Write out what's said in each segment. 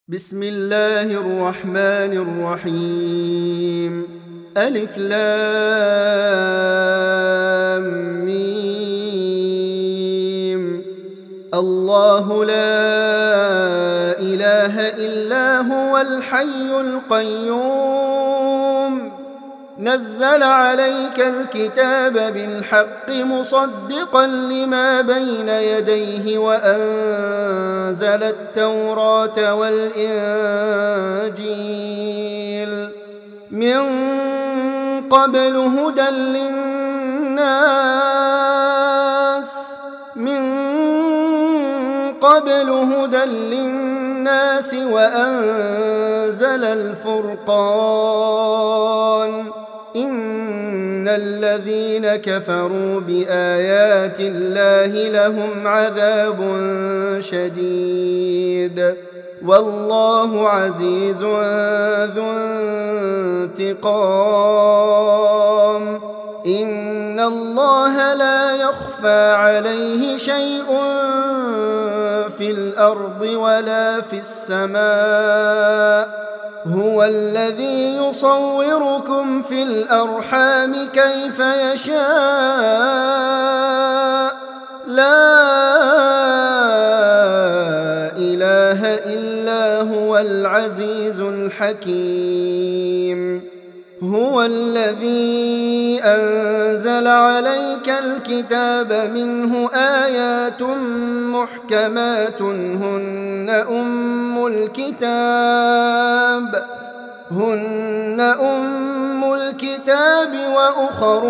بسم الله الرحمن الرحيم. ألف لام ميم. الله لا إله إلا هو الحي القيوم نزل عليك الكتاب بالحق مصدقا لما بين يديه وأنزل التوراة والإنجيل من قبل هدى للناس وأنزل الفرقان إن الذين كفروا بآيات الله لهم عذاب شديد والله عزيز ذو انتقام. إن الله لا يخفى عليه شيء في الأرض ولا في السماء هو الذي يصوركم في الأرحام كيف يشاء لا إله إلا هو العزيز الحكيم. هو الذي أنزل عليك الكتاب منه آيات محكمات هن أم الكتاب وأخر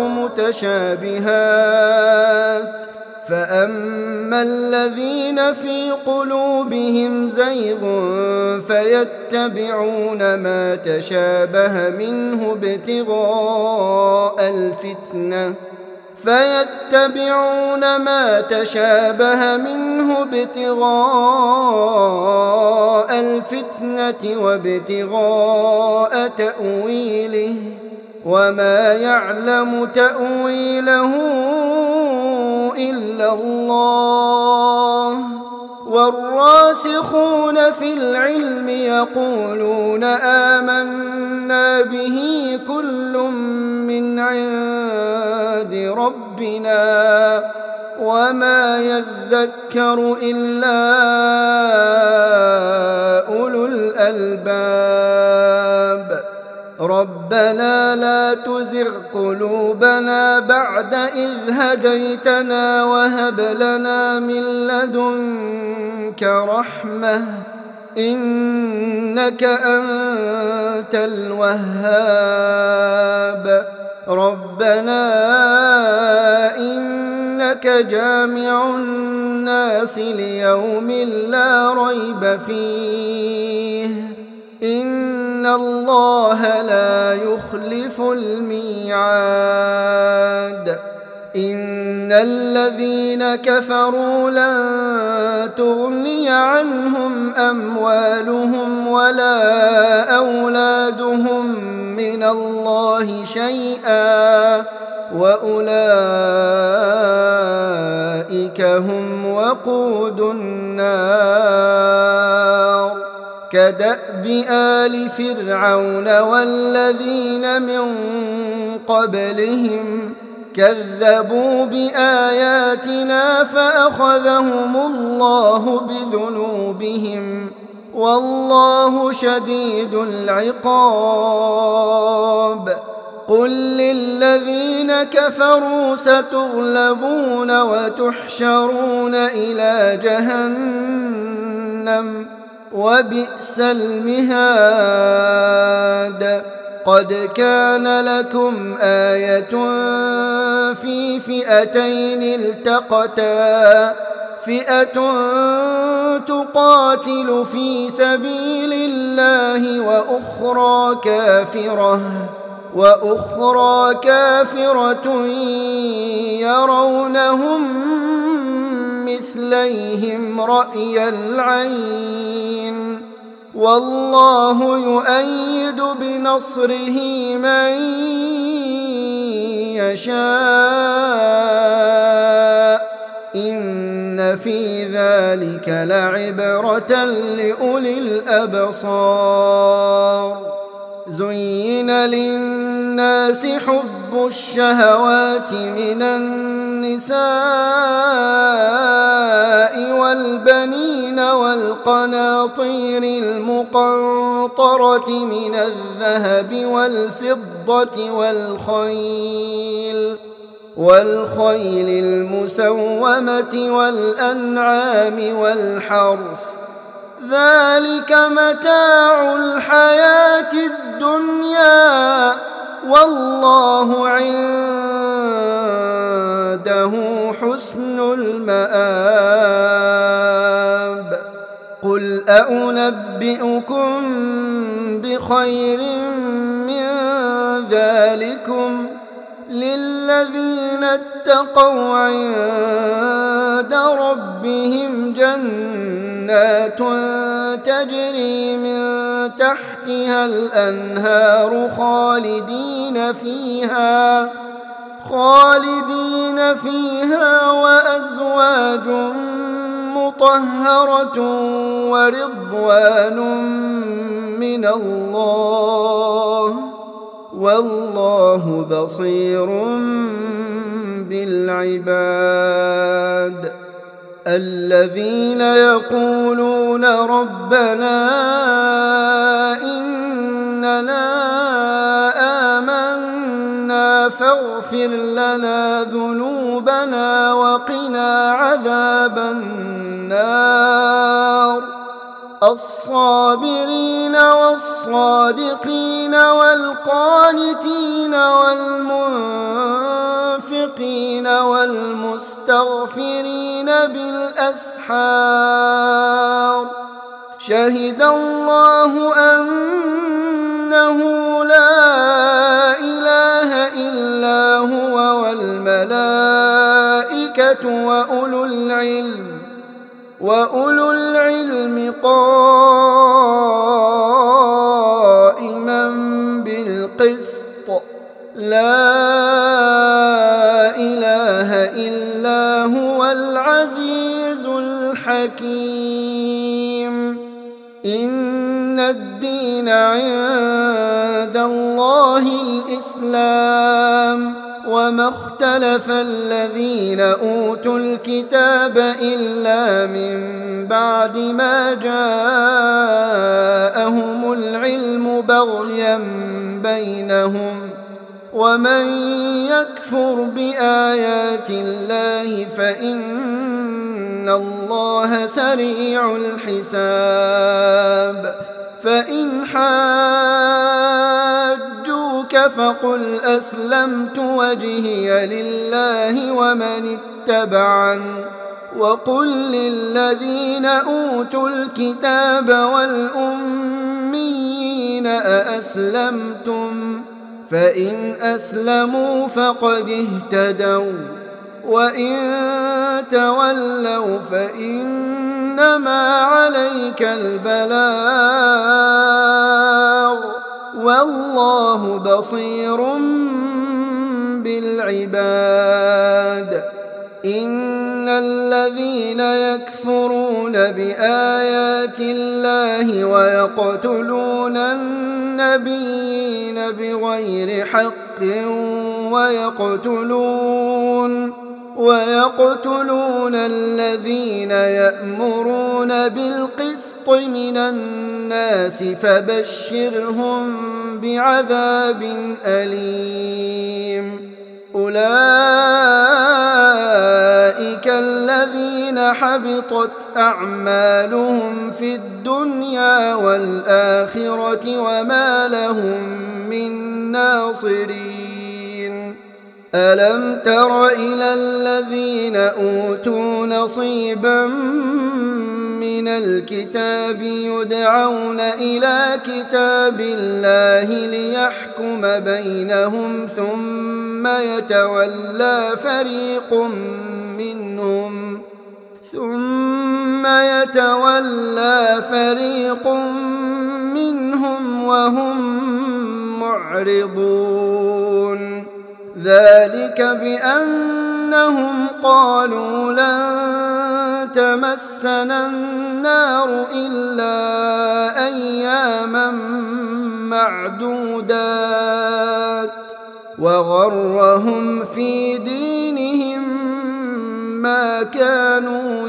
متشابهات فأما الذين في قلوبهم زيغ فيتبعون ما تشابه منه ابتغاء الفتنة وابتغاء تأويله وما يعلم تأويله إلا الله والراسخون في العلم يقولون آمنا به كل من عند ربنا وما يذكر إلا أولو الألباب. ربنا لا تزغ قلوبنا بعد إذ هديتنا وهب لنا من لدنك رحمة إنك أنت الوهاب. ربنا إنك جامع الناس ليوم لا ريب فيه إن الله لا يخلف الميعاد. إن الذين كفروا لن تغني عنهم أموالهم ولا أولادهم من الله شيئا وأولئك هم وقود النار. كدأب آل فرعون والذين من قبلهم كذبوا بآياتنا فأخذهم الله بذنوبهم والله شديد العقاب. قل للذين كفروا ستغلبون وتحشرون إلى جهنم وبئس المهاد. قد كان لكم آية في فئتين التقتا فئة تقاتل في سبيل الله وأخرى كافرة يرونهم مثليهم رأي العين والله يؤيد بنصره من يشاء إن إن في ذلك لعبرة لأولي الأبصار زين للناس حب الشهوات من النساء والبنين والقناطير المقنطرة من الذهب والفضة والخيل المسومة والأنعام والحرث ذلك متاع الحياة الدنيا والله عنده حسن المآب قل أنبئكم بخير من ذلكم للذين اتقوا عند ربهم جنات تجري من تحتها الأنهار خالدين فيها وأزواج مطهرة ورضوان من الله والله بصير بالعباد الذين يقولون ربنا إننا آمنا فاغفر لنا ذنوبنا وقنا عذاب النار الصابرين والصادقين والقانتين والمنفقين والمستغفرين بالأسحار شهد الله أنه لا إله إلا هو والملائكة وأولو العلم قائما بالقسط لا إله إلا هو العزيز الحكيم إن الدين عند الله الإسلام وما اختلف الذين أوتوا الكتاب إلا من بعد ما جاءهم العلم بغيا بينهم ومن يكفر بآيات الله فإن الله سريع الحساب فإن حاجوك فقل أسلمت وجهي لله ومن اتبعن وقل للذين أوتوا الكتاب والأميين أأسلمتم فإن أسلموا فقد اهتدوا وإن تولوا فإنما عليك البلاغ والله بصير بالعباد إن الذين يكفرون بآيات الله ويقتلون النبيين بغير حق ويقتلون الذين يأمرون بالقسط من الناس فبشرهم بعذاب أليم أولئك الذين حبطت أعمالهم في الدنيا والآخرة وما لهم من ناصرين ألم تر إلى الذين أوتوا نصيبا من الكتاب يدعون إلى كتاب الله ليحكم بينهم ثم يتولى فريق منهم وهم معرضون ذلك بأن أنهم قالوا لن تمسنا النار إلا أياما معدودات وغرهم في دينهم ما كانوا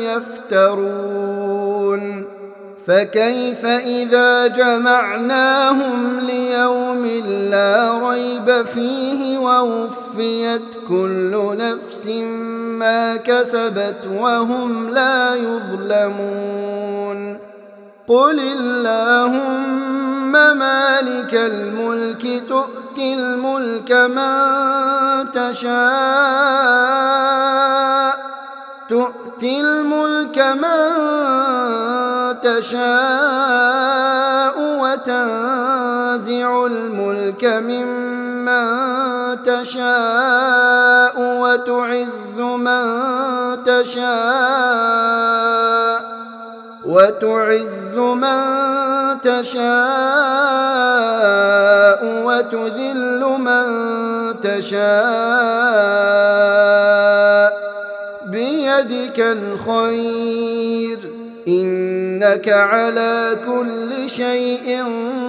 يفترون فكيف إذا جمعناهم ليوم لا ريب فيه ووفيت كل نفس ما كسبت وهم لا يظلمون قل اللهم مالك الملك تؤتي الملك من تشاء وتنزع الملك ممن تشاء وتعز من تشاء وتذل من تشاء بيدك الخير إنك على كل شيء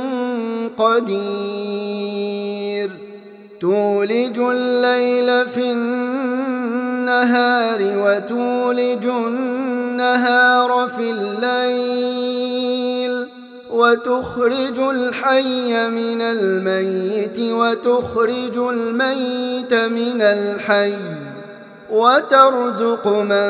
قدير تولج الليل في النهار وتولج النهار في الليل وتخرج الحي من الميت وتخرج الميت من الحي وترزق من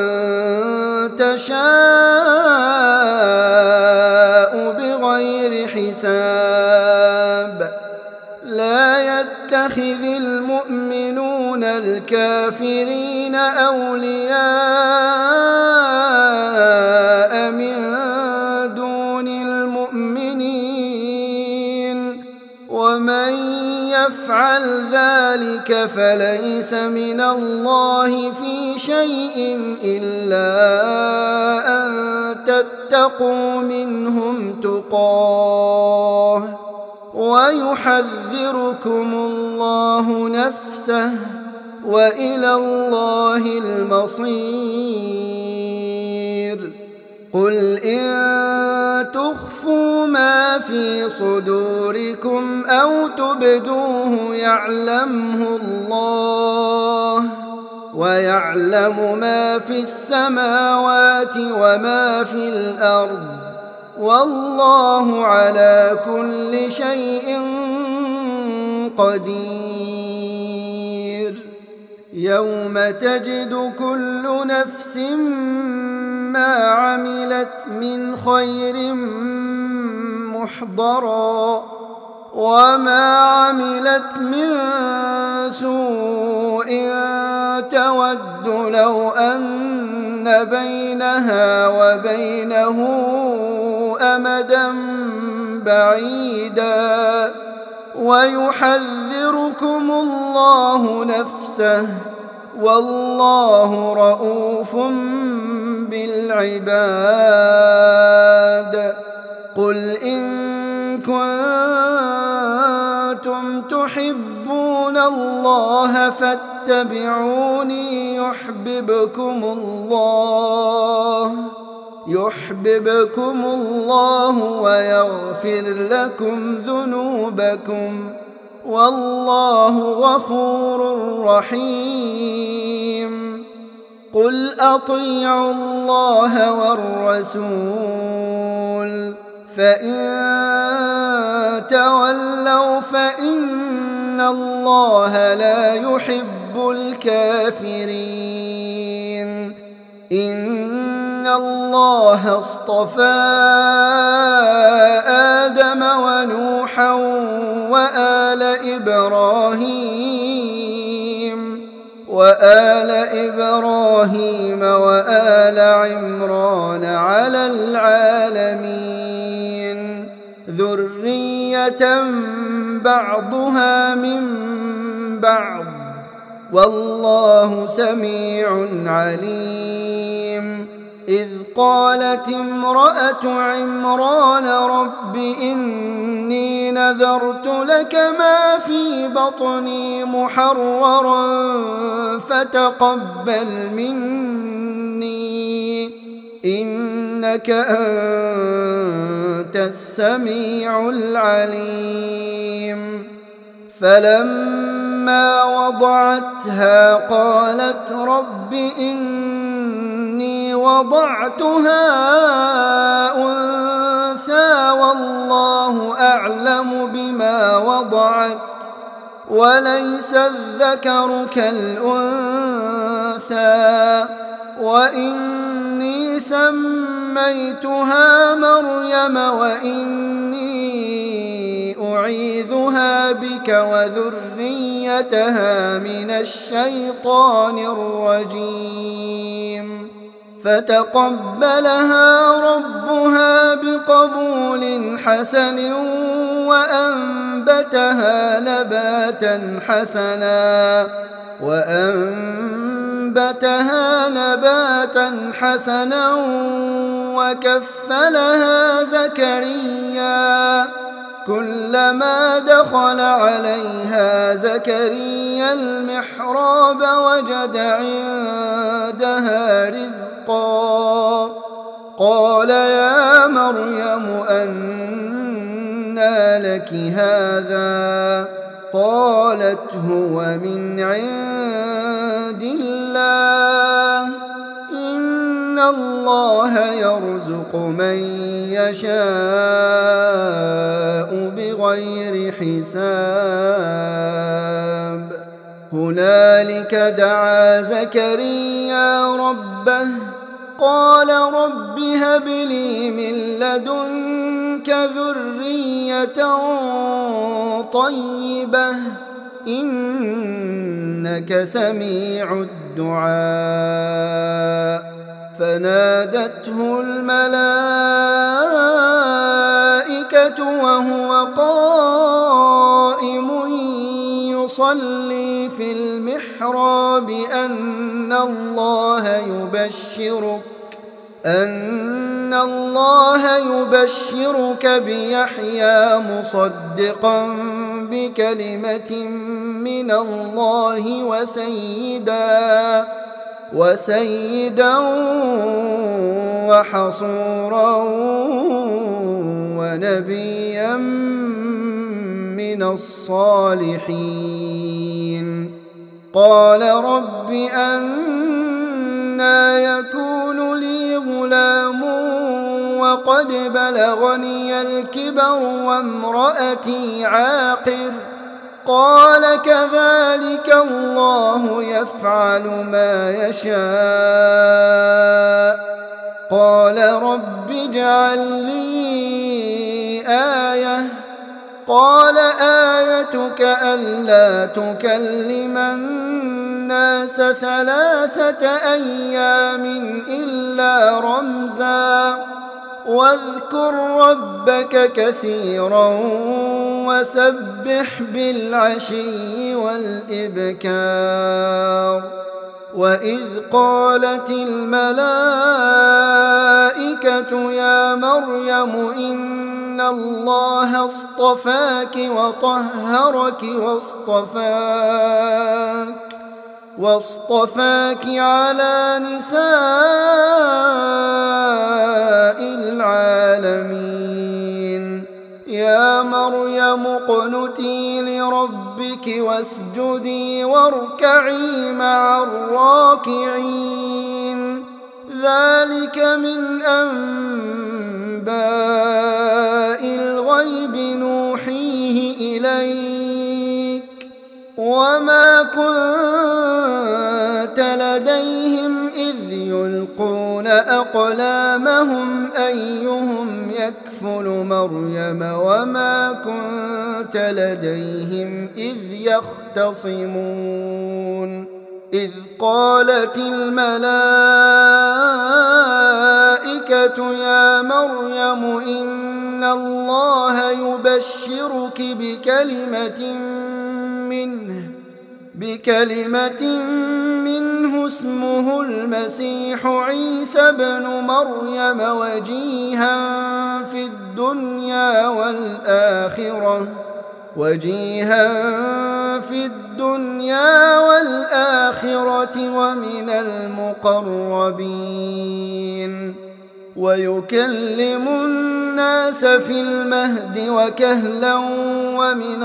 تشاء بغير حساب لا يتخذ المؤمنون الكافرين أولياء من دون المؤمنين ومن يفعل ذلك فليس من الله في شيء إلا أن تتقوا منهم تقاه ويحذركم الله نفسه وإلى الله المصير قل إن تخفوا ما في صدوركم أو تبدوه يعلمه الله ويعلم ما في السماوات وما في الأرض والله على كل شيء قدير يوم تجد كل نفس ما عملت من خير محضرا وما عملت من سوء تود لو أن بينها وبينه أمدا بعيدا ويحذركم الله نفسه والله رؤوف بالعباد قل إن كنتم تحبون الله فاتبعوني يحببكم الله ويغفر لكم ذنوبكم والله غفور رحيم قل أطيعوا الله والرسول فإن تولوا فإن الله لا يحب الكافرين إن الله اصطفى آدم ونوحا وآل إبراهيم وآل عمران على العالمين ذرية بعضها من بعض والله سميع عليم إذ قالت امرأة عمران رب إني نذرت لك ما في بطني محررا فتقبل مني إنك أنت السميع العليم. فلما وضعتها قالت رب إني وضعتها أنثى والله أعلم بما وضعت وليس الذكر كالأنثى وإني سميتها مريم وإني أعيذها بك وذريتها من الشيطان الرجيم. فتقبلها ربها بقبول حسن وأنبتها نباتا حسنا وكفلها زكريا. كلما دخل عليها زكريا المحراب وجد عندها رزقا قال يا مريم أنى لك هذا قالت هو من عند الله إن الله يرزق من يشاء بغير حساب. هنالك دعا زكريا ربه قال رب هب لي من لدنك ذرية طيبة إنك سميع الدعاء. فنادته الملائكة وهو قائم يصلي في المحراب أن الله يبشرك بيحيى مصدقا بكلمة من الله وسيدا وحصورا ونبيا من الصالحين. قال رب أنى يكون لي غلام وقد بلغني الكبر وامرأتي عاقر قال كذلك الله يفعل ما يشاء. قال رب اجعل لي آية قال آيتك ألا تكلم الناس 3 أيام إلا رمزا واذكر ربك كثيرا وسبح بالعشي والإبكار. وإذ قالت الملائكة يا مريم إن الله اصطفاك وطهرك واصطفاك على نساء العالمين. يا مريم اقنتي لربك واسجدي واركعي مع الراكعين. ذلك من أنباء الغيب نوحيه إليك وما كنت لديهم إذ يلقون أقلامهم أيهم يكفل مريم وما كنت لديهم إذ يختصمون. إذ قالت الملائكة يا مريم إن الله يبشرك بكلمة منه اسمه المسيح عيسى ابن مريم وجيها في في الدنيا والآخرة ومن المقربين ويكلم الناس في المهد وكهلا ومن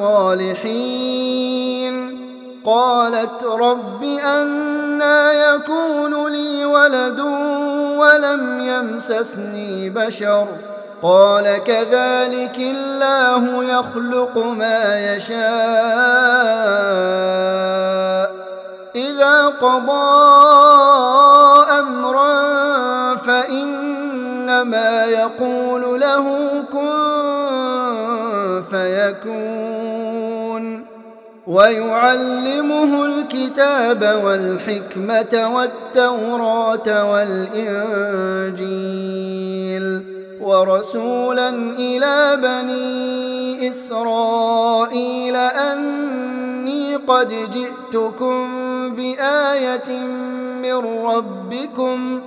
الصالحين. قالت رب أنى يكون لي ولد ولم يمسسني بشر قال كذلك الله يخلق ما يشاء إذا قضى أمرا فإنما يقول له كن فيكون. ويعلمه الكتاب والحكمة والتوراة والإنجيل ورسولا إلى بني إسرائيل أني قد جئتكم بآية من ربكم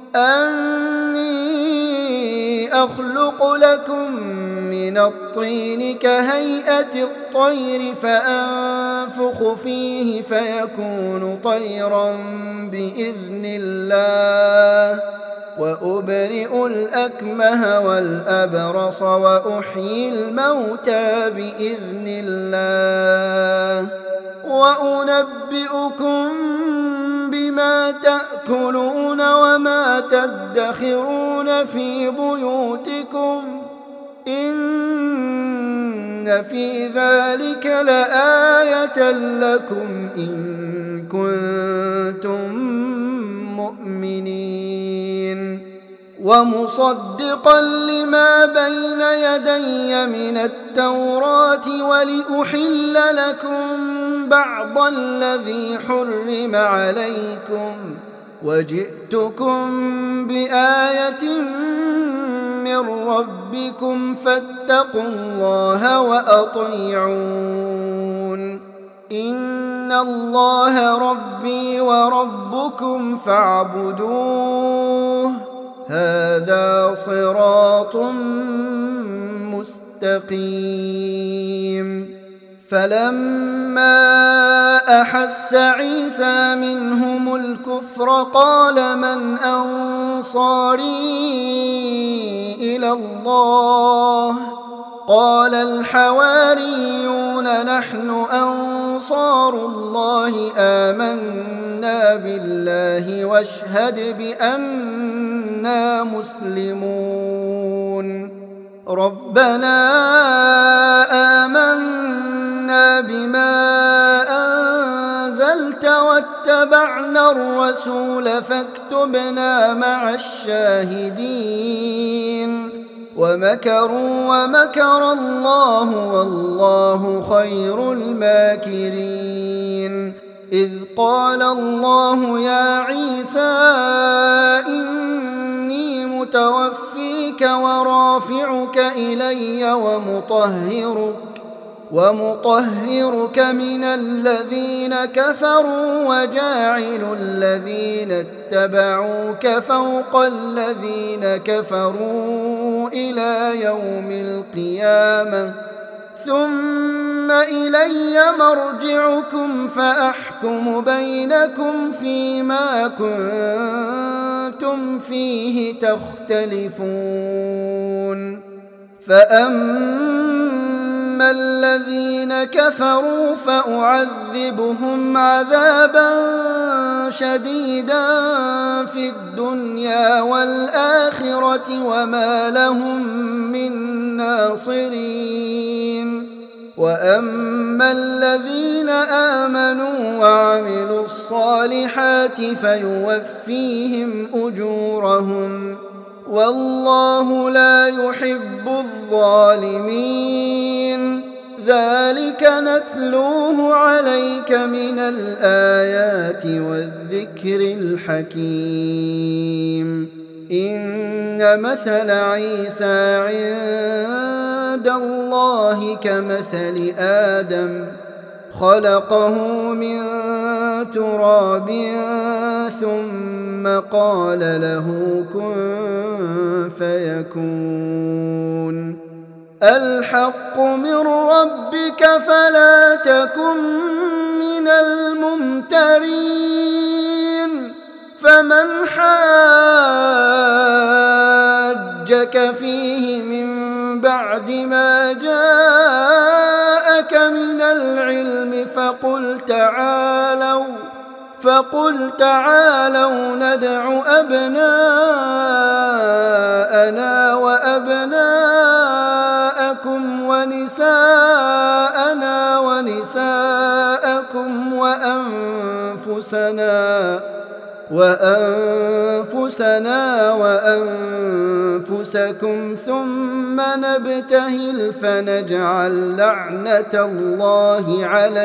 أني أخلق لكم من الطين كهيئة الطير فأنفخ فيه فيكون طيرا بإذن الله وأبرئ الأكمه والأبرص وأحيي الموتى بإذن الله وأنبئكم بما تأكلون وما تدخرون في بيوتكم إن في ذلك لآية لكم إن كنتم مؤمنين. ومصدقا لما بين يدي من التوراة ولأحل لكم بعض الذي حرم عليكم وجئتكم بآية من ربكم فاتقوا الله وأطيعون إن الله ربي وربكم فاعبدوه هذا صراط مستقيم. فلما أحس عيسى منهم الكفر قال من أنصاري إلى الله قال الحواريون نحن أنصار الله آمنا بالله واشهد بأننا مسلمون. ربنا آمنا بما أنزلت واتبعنا الرسول فاكتبنا مع الشاهدين. ومكروا ومكر الله والله خير الماكرين. إذ قال الله يا عيسى إني متوفيك ورافعك إلي ومطهرك من الذين كفروا وجاعل الذين اتبعوك فوق الذين كفروا إلى يوم القيامة ثم إلي مرجعكم فأحكم بينكم فيما كنتم فيه تختلفون. فأما الذين كفروا فأعذبهم عذابا شديدا في الدنيا والآخرة وما لهم من ناصرين. وأما الذين آمنوا وعملوا الصالحات فيوفيهم أجورهم والله لا يحب الظالمين. ذلك نتلوه عليك من الآيات والذكر الحكيم. إن مثل عيسى عند الله كمثل آدم خلقه من تراب ثم ثم قال له كن فيكون. الحق من ربك فلا تكن من الممترين. فمن حاجك فيه من بعد ما جاءك من العلم فقل تعالوا ندع أبناءنا وأبناءكم ونساءنا ونساءكم وأنفسنا وأنفسكم ثم نبتهل فنجعل لعنة الله على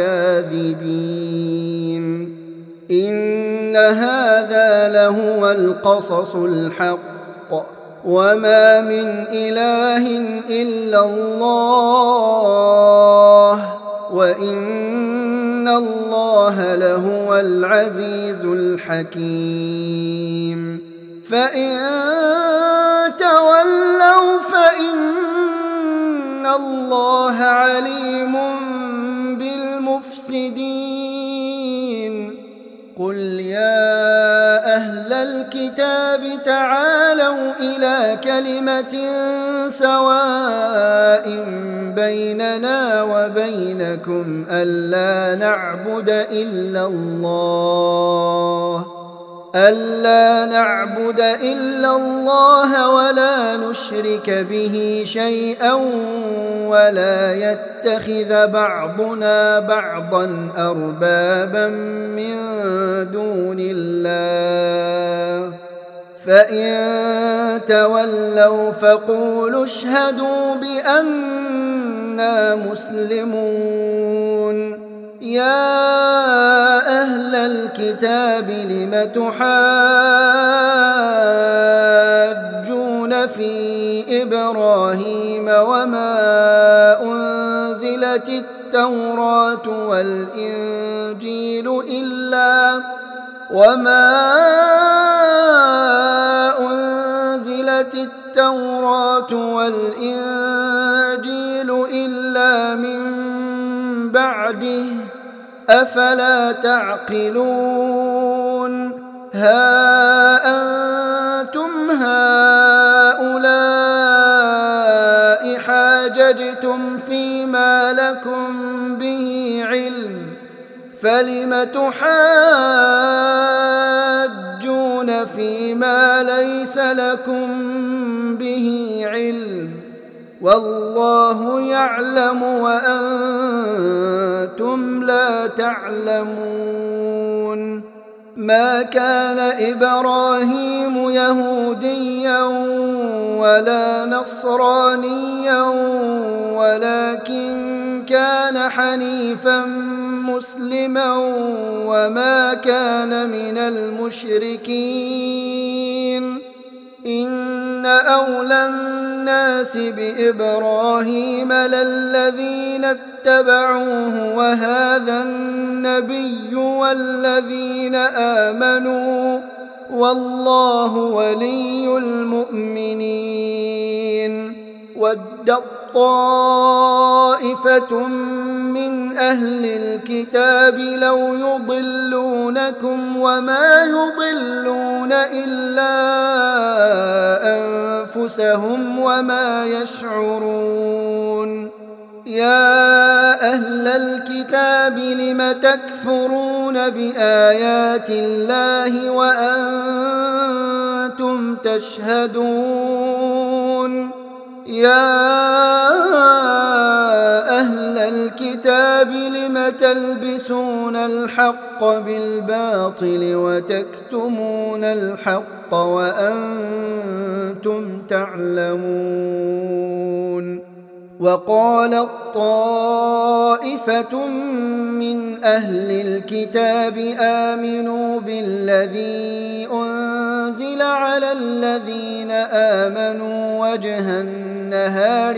الكاذبين. إن هذا لهو القصص الحق وما من إله إلا الله وإن الله لهو العزيز الحكيم. فإن تولوا فإن الله عليم بالمفسدين. قل يا أهل الكتاب تعالوا إلى كلمة سواء بيننا وبينكم ألا نعبد إلا الله ولا نشرك به شيئا ولا يتخذ بعضنا بعضا أربابا من دون الله. فإن تولوا فقولوا اشهدوا بأننا مسلمون. يا أهل الكتاب لم تحاجون في إبراهيم وما أنزلت التوراة والإنجيل إلا من بعده أفلا تعقلون. ها أنتم هؤلاء حاججتم فيما لكم به علم فلم تحاجون فيما ليس لكم به علم والله يعلم وأنتم لا تعلمون. ما كان إبراهيم يهوديا ولا نصرانيا ولكن كان حنيفا مسلما وما كان من المشركين. إن أولى الناس بإبراهيم للذين اتبعوه وهذا النبي والذين آمنوا والله ولي المؤمنين. ودت طائفة من أهل الكتاب لو يضلونكم وما يضلون إلا أنفسهم وما يشعرون. يا أهل الكتاب لم تكفرون بآيات الله وأنتم تشهدون. يا أهل الكتاب لم تلبسون الحق بالباطل وتكتمون الحق وأنتم تعلمون. وقالت طائفة من أهل الكتاب آمنوا بالذي أنزل على الذين آمنوا وجه النهار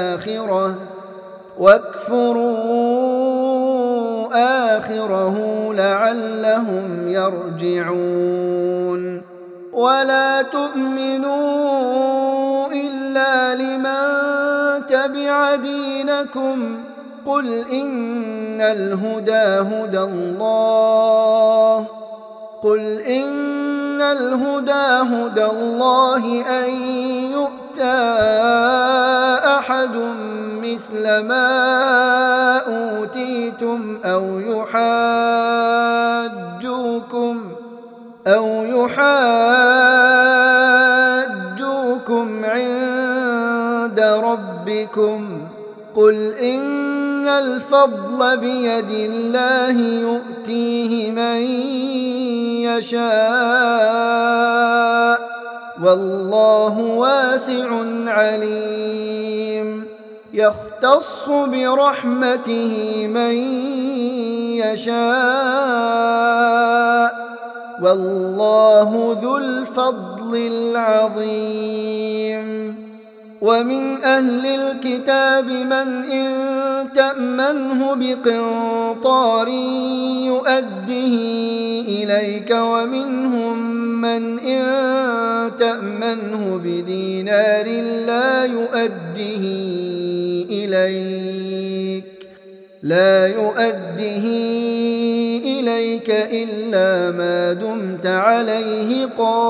واكفروا آخره لعلهم يرجعون ولا تؤمنوا إلا لمن تبع دينكم قل إن الهدى هدى الله أن يؤتى أحد مثل ما أوتيتم أو يحاجوكم عند ربكم قل إن الفضل بيد الله يؤتيه من يشاء والله واسع عليم يختص برحمته من يشاء والله ذو الفضل العظيم ومن أهل الكتاب من إن تأمنه بقنطار يؤده إليك ومنهم من إن تأمنه بدينار لا يؤده إليك إلا ما دمت عليه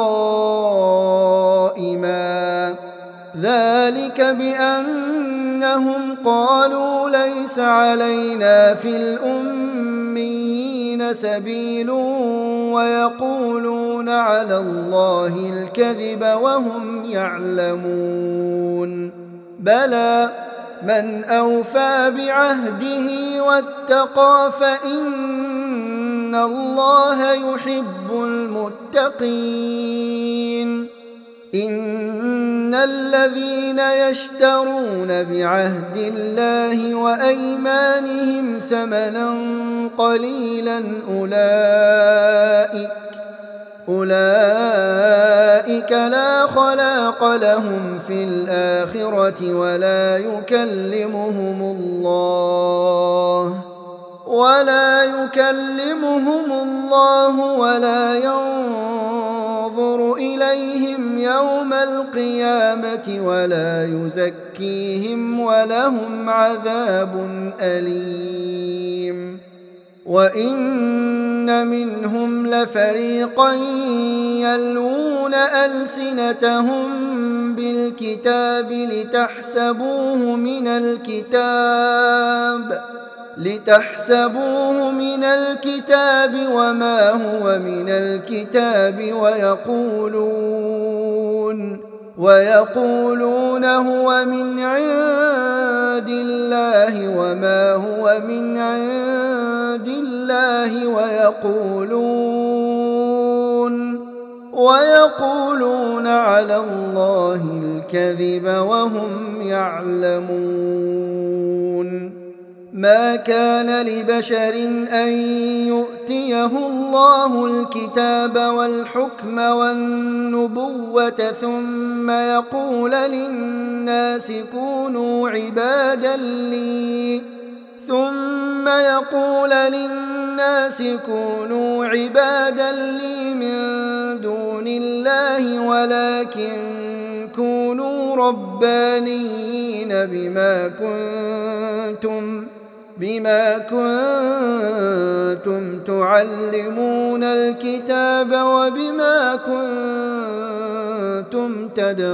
قائما ذلك بأنهم قالوا ليس علينا في الأميين سبيل ويقولون على الله الكذب وهم يعلمون بلى من أوفى بعهده واتقى فإن الله يحب المتقين إن الذين يشترون بعهد الله وأيمانهم ثمنا قليلا أولئك لا خلاق لهم في الآخرة ولا يكلمهم الله ولا ينظر إليهم يوم القيامة ولا يزكيهم ولهم عذاب أليم وإن منهم لفريقا يلوون ألسنتهم بالكتاب لتحسبوه من الكتاب وما هو من الكتاب ويقولون هو من عند الله وما هو من عند الله ويقولون على الله الكذب وهم يعلمون ما كان لبشر أن يؤتيه الله الكتاب والحكم والنبوة ثم يقول للناس كونوا عبادا لي من دون الله ولكن كونوا ربانيين بما كنتم تعلمون الكتاب وبما كنتم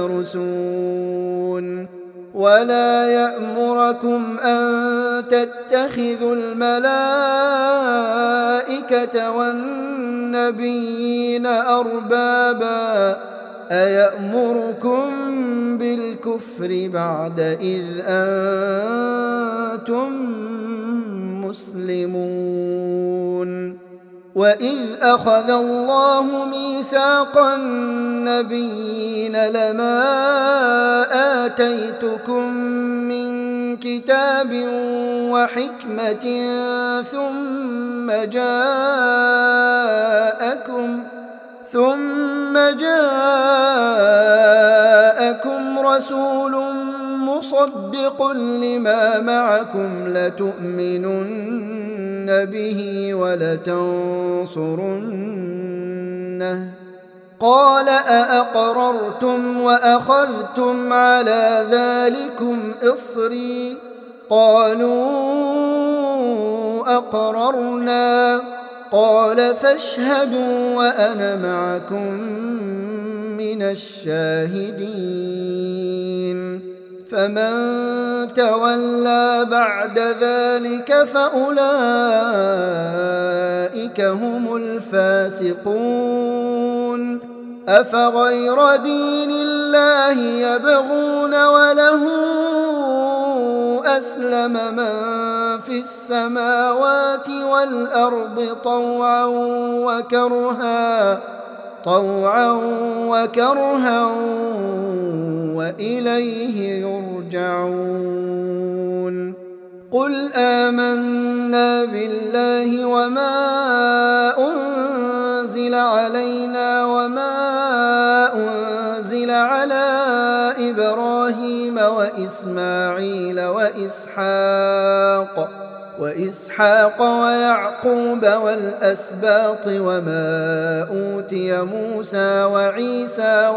تدرسون ولا يأمركم أن تتخذوا الملائكة والنبيين أربابا أيأمركم بالكفر بعد إذ أنتم مسلمون وإذ أخذ الله ميثاق النبيين لما آتيتكم من كتاب وحكمة ثم جاءكم رسول مصدق لما معكم لتؤمنن به ولتنصرنه قال أأقررتم وأخذتم على ذلكم إصري قالوا أقررنا قال فاشهدوا وأنا معكم من الشاهدين فمن تولى بعد ذلك فأولئك هم الفاسقون أفغير دين الله يبغون وله أسلم من في السماوات والأرض طوعا وكرها وإليه يرجعون قل آمنا بالله وما أنزل علينا وما أنزل على إبراهيم وإسماعيل وإسحاق ويعقوب والأسباط وما أوتي موسى وعيسى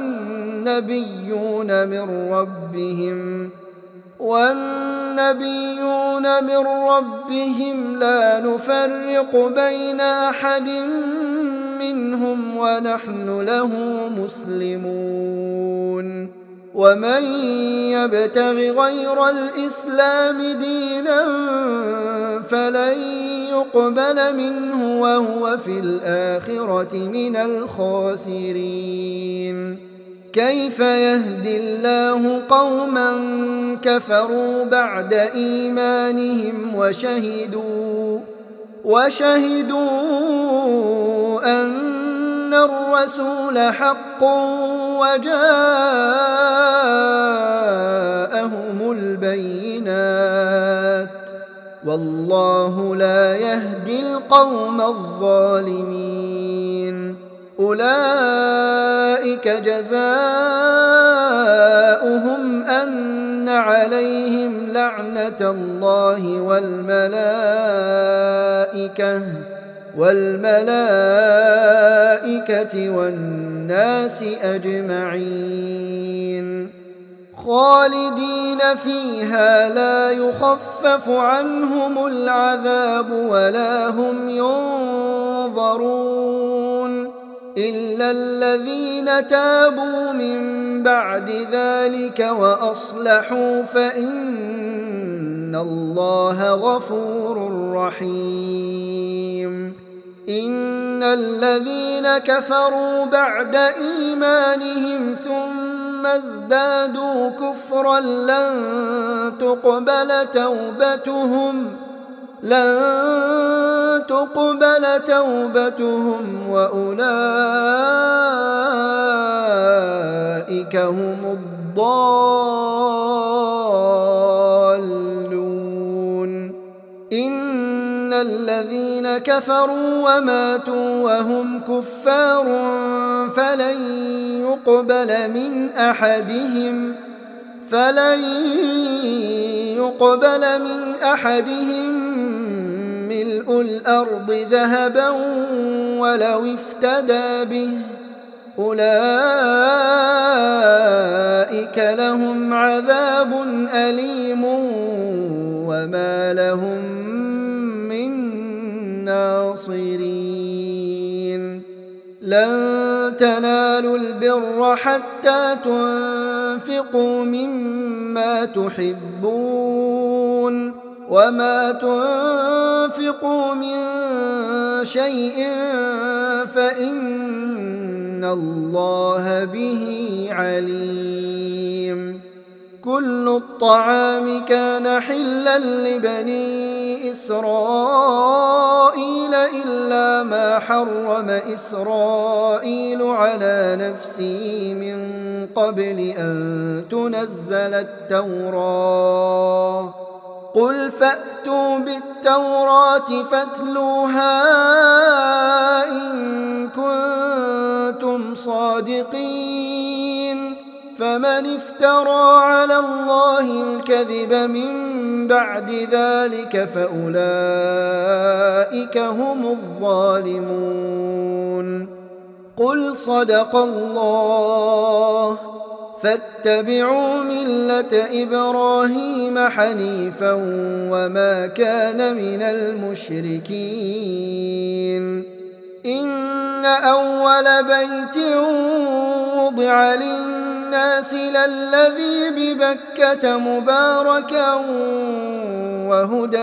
والنبيون من ربهم لا نفرق بين أحد منهم ونحن له مسلمون ومن يبتغ غير الإسلام دينا فلن يقبل منه وهو في الآخرة من الخاسرين كيف يهدي الله قوما كفروا بعد إيمانهم وشهدوا أن الرسول حق وجاءهم البينات والله لا يهدي القوم الظالمين أولئك جزاؤهم أن عليهم لعنة الله والملائكة والناس أجمعين خالدين فيها لا يخفف عنهم العذاب ولا هم ينظرون إلا الذين تابوا من بعد ذلك وأصلحوا فإن الله غفور رحيم إن الذين كفروا بعد إيمانهم ثم ازدادوا كفرا لن تقبل توبتهم وأولئك هم الضالون إن الذين كفروا وماتوا وهم كفار فلن يقبل من أحدهم ملء الأرض ذهبا ولو افتدى به أولئك لهم عذاب أليم وما لهم من ناصرين لن تنالوا البر حتى تنفقوا مما تحبون وما تنفقوا من شيء فإن الله به عليم كل الطعام كان حلا لبني إسرائيل إلا ما حرم إسرائيل على نفسه من قبل أن تنزل التوراة قل فأتوا بالتوراة فاتلوها إن كنتم صادقين فمن افترى على الله الكذب من بعد ذلك فأولئك هم الظالمون. قل صدق الله، فاتبعوا ملة إبراهيم حنيفا وما كان من المشركين. إن أول بيت وضع للناس للذي ببكة مباركا وهدى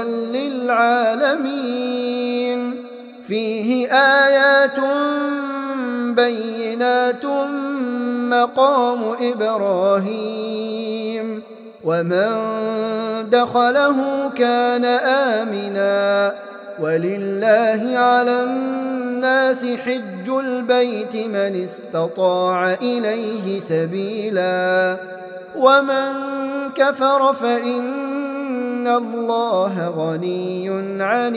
للعالمين، فيه آيات بينات مقام إبراهيم، ومن دخله كان آمنا، ولله على الناس حج البيت من استطاع إليه سبيلا، ومن كفر فإن الله غني عن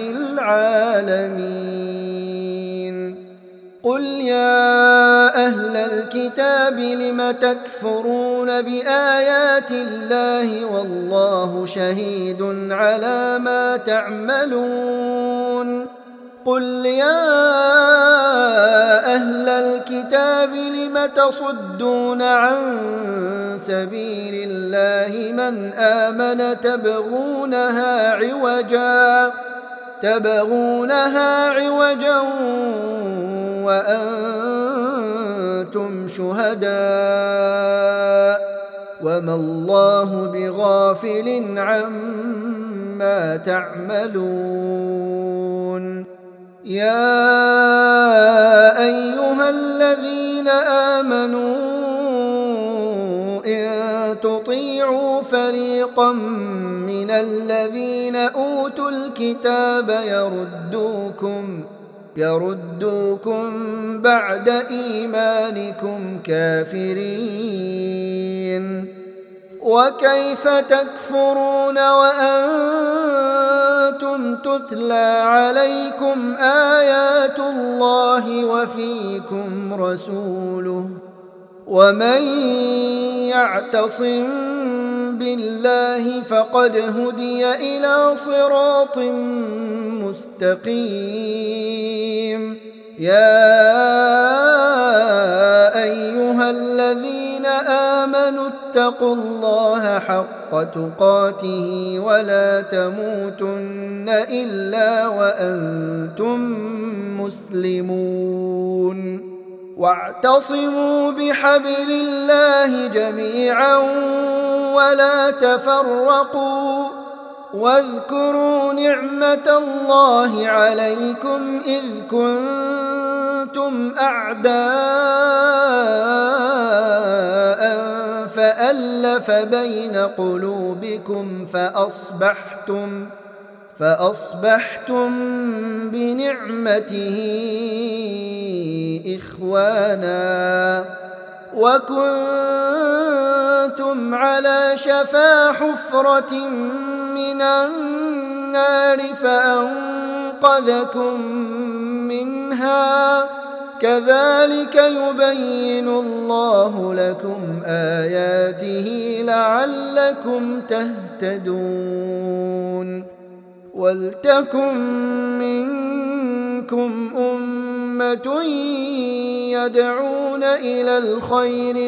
العالمين. قل يا أهل الكتاب لم تكفرون بآيات الله والله شهيد على ما تعملون. قل يا أهل الكتاب لم تصدون عن سبيل الله من آمن تبغونها عوجا وأنتم شهداء، وما الله بغافل عما تعملون. يا أيها الذين آمنوا إن تطيعوا فريقا من الذين أوتوا الكتاب يردوكم بعد إيمانكم كافرين. وكيف تكفرون وأنتم تتلى عليكم آيات الله وفيكم رسوله، ومن يعتصم بالله فقد هدي إلى صراط مستقيم. يا أيها الذين آمنوا اتقوا الله حق تقاته ولا تموتن إلا وأنتم مسلمون. واعتصموا بحبل الله جميعا ولا تفرقوا، واذكروا نعمة الله عليكم إذ كنتم أعداء فألف بين قلوبكم فأصبحتم بنعمته إخوانا، وكنتم على شفا حفرة من النار فأنقذكم منها. كذلك يبين الله لكم آياته لعلكم تهتدون. ولتكن منكم أمة يدعون إلى الخير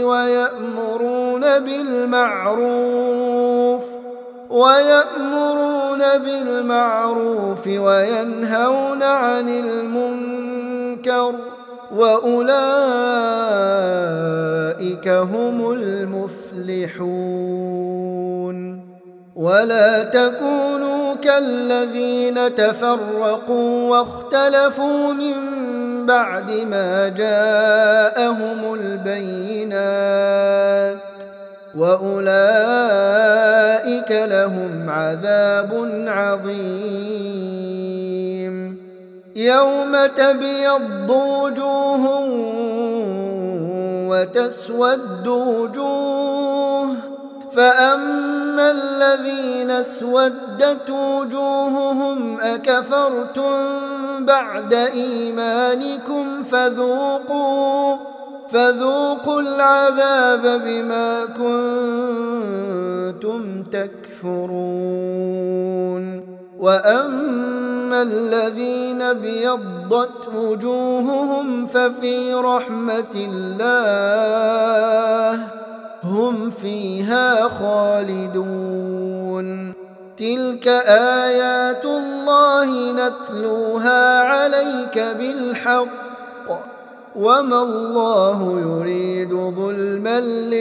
ويأمرون بالمعروف وينهون عن المنكر، وأولئك هم المفلحون. ولا تكونوا كالذين تفرقوا واختلفوا من بعد ما جاءهم البينات، وأولئك لهم عذاب عظيم. يوم تبيض وجوه وتسود وجوه، فأما الذين اسودت وجوههم أكفرتم بعد إيمانكم فذوقوا العذاب بما كنتم تكفرون. وأما الذين ابيضت وجوههم ففي رحمة الله هم فيها خالدون. تلك آيات الله نتلوها عليك بالحق وما الله يريد ظلما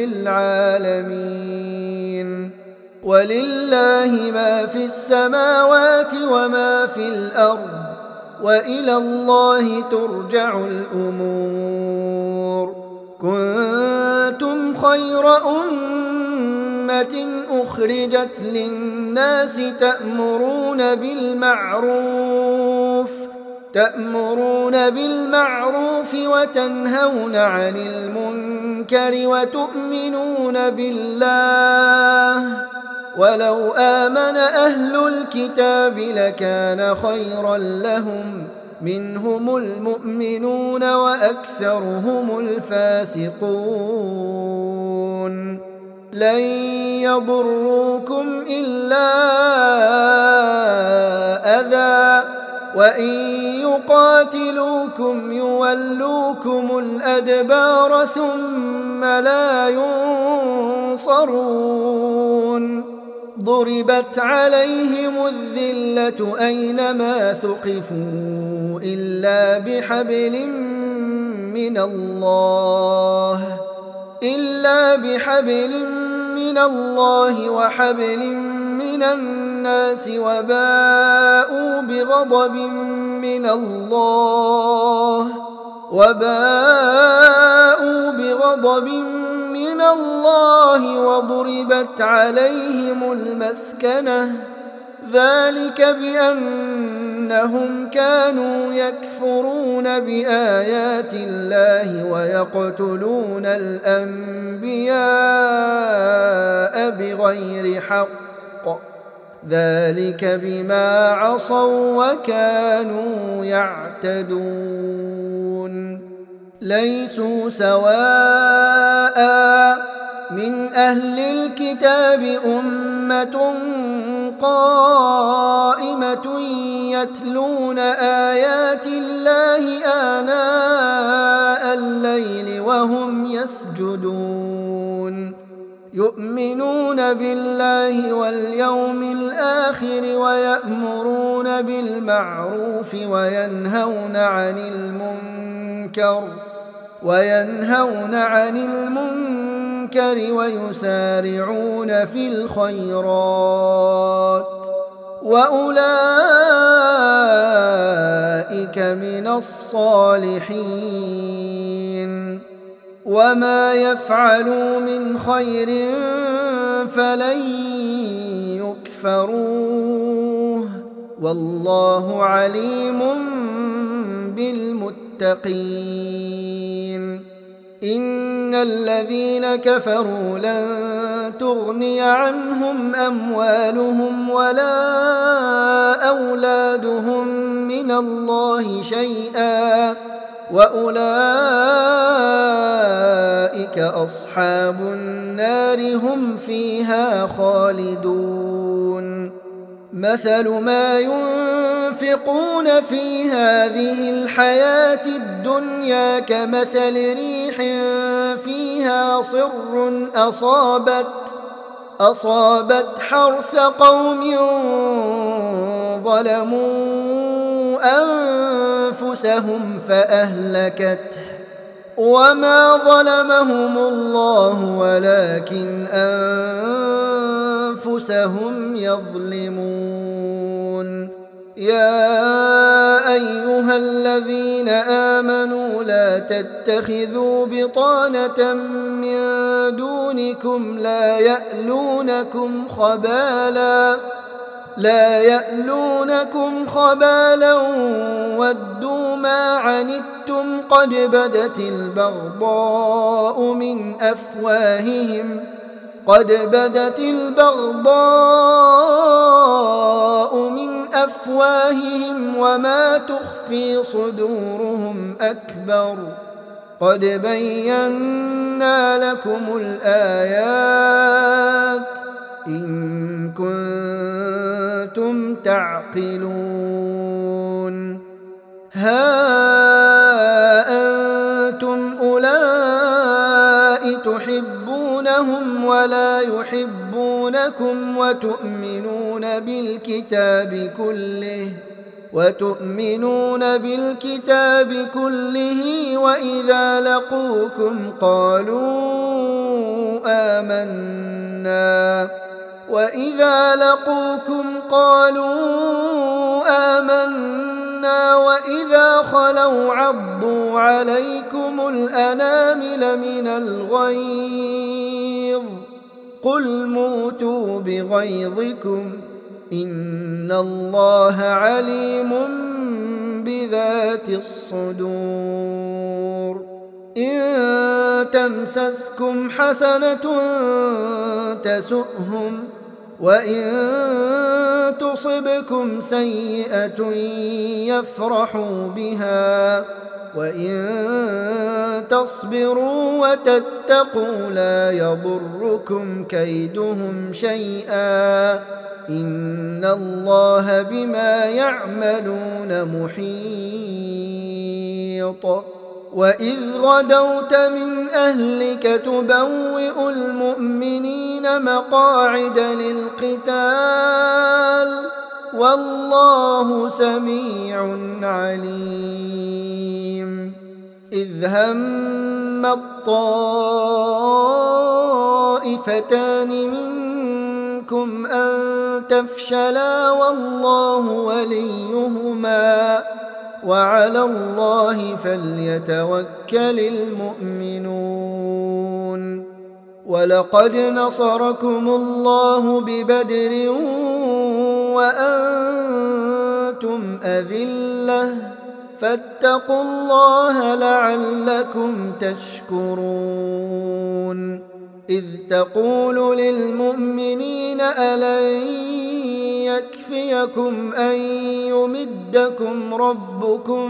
للعالمين. ولله ما في السماوات وما في الأرض وإلى الله ترجع الأمور. كنتم خير أمة أخرجت للناس تأمرون بالمعروف وتنهون عن المنكر وتؤمنون بالله. ولو آمن أهل الكتاب لكان خيرا لهم منهم المؤمنون وأكثرهم الفاسقون. لن يضروكم إلا أذى وإن يقاتلوكم يولوكم الأدبار ثم لا ينصرون. ضربت عليهم الذلة أينما ثقفوا إلا بحبل من الله وحبل من الناس وباءوا بغضب من الله وضربت عليهم المسكنة ذلك بأنهم كانوا يكفرون بآيات الله ويقتلون الأنبياء بغير حق ذلك بما عصوا وكانوا يعتدون. ليسوا سواء من أهل الكتاب أمة قائمة يتلون آيات الله آناء الليل وهم يسجدون يؤمنون بالله واليوم الآخر ويأمرون بالمعروف وينهون عن المنكر ويسارعون في الخيرات وأولئك من الصالحين. وما يفعلوا من خير فلن يكفروه والله عليم بالمتقين. إن الذين كفروا لن تغني عنهم أموالهم ولا أولادهم من الله شيئا وأولئك أصحاب النار هم فيها خالدون. مثل ما ينفقون في هذه الحياة الدنيا كمثل ريح فيها صر أصابت حرث قوم ظلموا أنفسهم فأهلكته وما ظلمهم الله ولكن أنفسهم يظلمون. يا أيها الذين آمنوا لا تتخذوا بطانة من دونكم لا يألونكم خبالا ودوا ما عنتم قد بدت البغضاء من أفواههم وما تخفي صدورهم أكبر قد بينا لكم الآيات إن كنتم تعقلون. ها أنتم أولئك تحبونهم ولا يحبونكم وتؤمنون بالكتاب كله وإذا لقوكم قالوا آمنا وإذا خلوا عضوا عليكم الأنامل من الغيظ قل موتوا بغيظكم إن الله عليم بذات الصدور. إن تمسسكم حسنة تسؤهم وإن تصبكم سيئة يفرحوا بها وإن تصبروا وتتقوا لا يضركم كيدهم شيئا إن الله بما يعملون محيط. وإذ غدوت من أهلك تبوئ المؤمنين مقاعد للقتال والله سميع عليم. إذ هم الطائفتان منكم أن تفشلا والله وليهما وعلى الله فليتوكل المؤمنون. ولقد نصركم الله ببدر وأنتم أذلة فاتقوا الله لعلكم تشكرون. إذ تقول للمؤمنين ألن يكفيكم أن يمدكم ربكم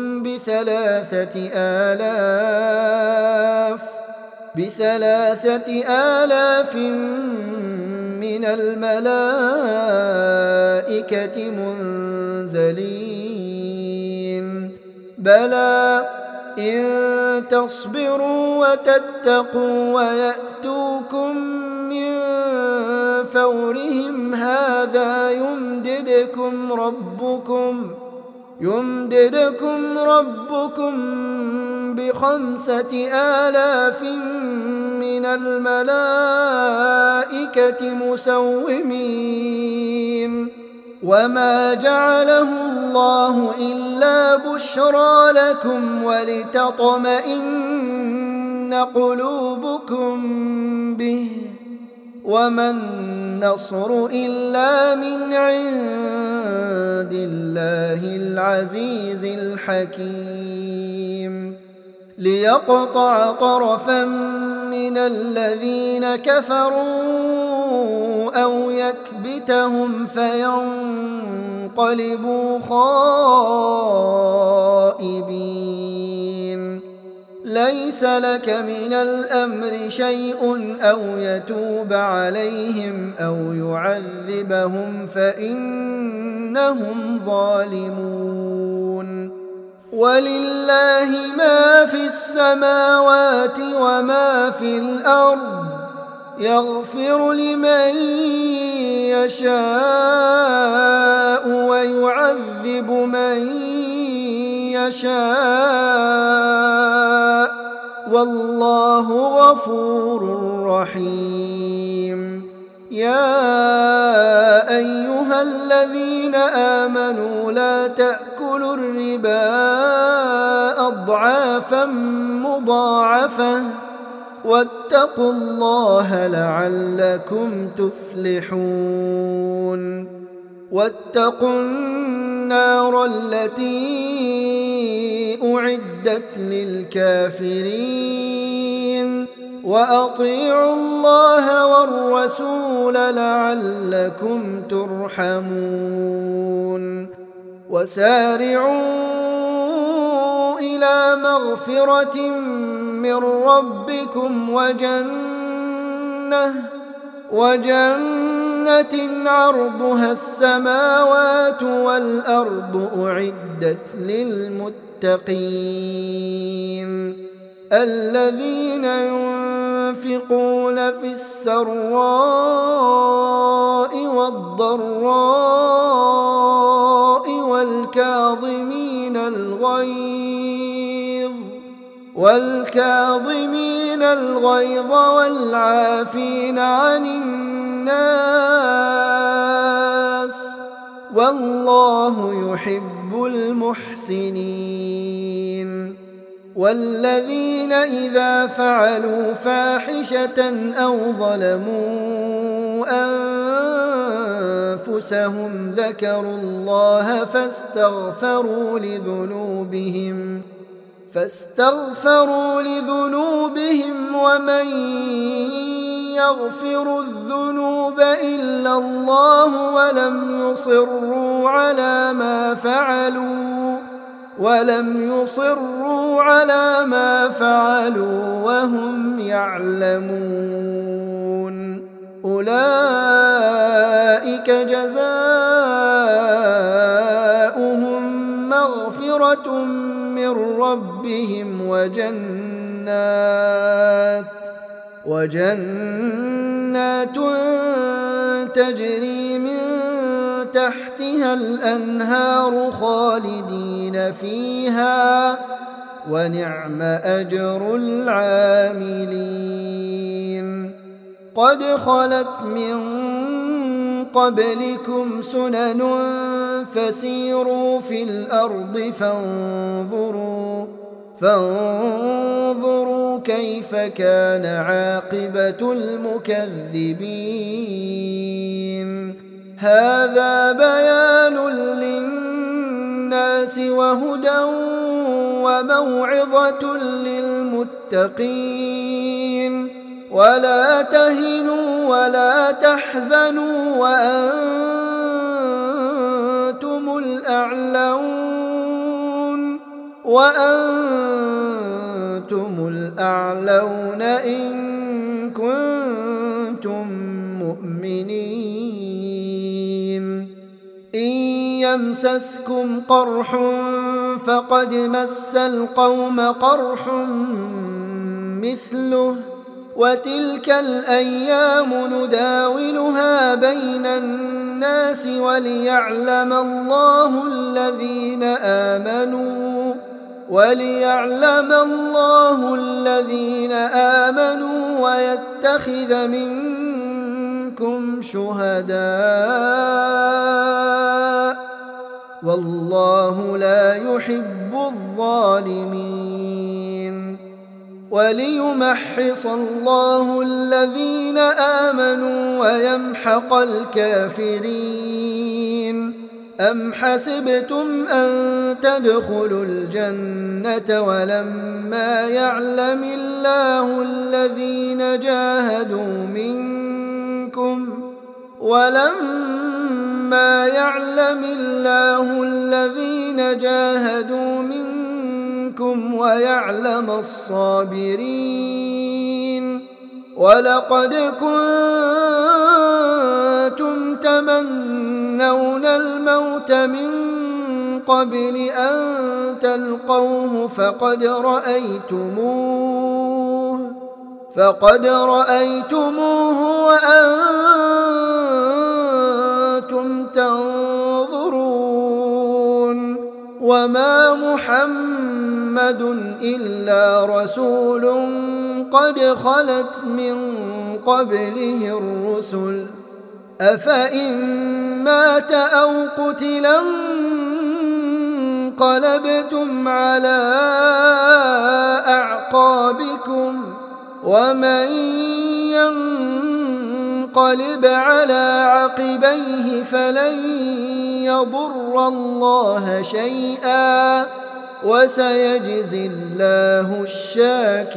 بثلاثة آلاف من الملائكة منزلين بلى إن تصبروا وتتقوا ويأتوكم من فورهم هذا يمددكم ربكم ب5,000 من الملائكة مسومين وما جعله الله إلا بشرى لكم ولتطمئن قلوبكم به وما النصر إلا من عند الله العزيز الحكيم. ليقطع طرفا من الذين كفروا أو يكبتهم فينقلبوا خائبين. ليس لك من الأمر شيء أو يتوب عليهم أو يعذبهم فإنهم ظالمون. ولله ما في السماوات وما في الأرض يغفر لمن يشاء ويعذب من يشاء والله غفور رحيم. يا أيها الذين آمنوا لا تأكلوا الربا أضعافا مضاعفة واتقوا الله لعلكم تفلحون. واتقوا النار التي أعدت للكافرين وأطيعوا الله والرسول لعلكم ترحمون. وسارعوا إلى مغفرة من ربكم وجنة عرضها السماوات والأرض أعدت للمتقين الذين ينفقون في السراء والضراء والكاظمين الغيظ والعافين عن الناس والله يحب المحسنين والذين إذا فعلوا فاحشة أو ظلموا أنفسهم ذكروا الله فاستغفروا لذنوبهم ومن يغفر الذنوب إلا الله ولم يصروا على ما فعلوا وهم يعلمون أولئك جزاؤهم مغفرة من ربهم وجنات تجري من تحتها الأنهار خالدين فيها ونعم أجر العاملين قد خلت من قبلكم سنن فسيروا في الأرض فانظروا كيف كان عاقبة المكذبين هذا بيان للناس وهدى وموعظة للمتقين ولا تهنوا ولا تحزنوا وأنتم الأعلون إن كنتم مؤمنين إن يمسسكم قرح فقد مس القوم قرح مثله وتلك الأيام نداولها بين الناس وليعلم الله الذين آمنوا ويتخذ منكم شهداء والله لا يحب الظالمين وليمحص الله الذين آمنوا ويمحق الكافرين أم حسبتم أن تدخلوا الجنة ولما يعلم الله الذين جاهدوا منكم ويعلم الصابرين ولقد كنتم تمنون الموت من قبل أن تلقوه فقد رأيتموه وأنتم تنظرون وما محمد إلا رسول قد خلت من قبله الرسل أفإن مات أو قتلا انقلبتم على أعقابكم ومن ينقلب على عقبيه فلن يضر الله شيئا وسيجزي الله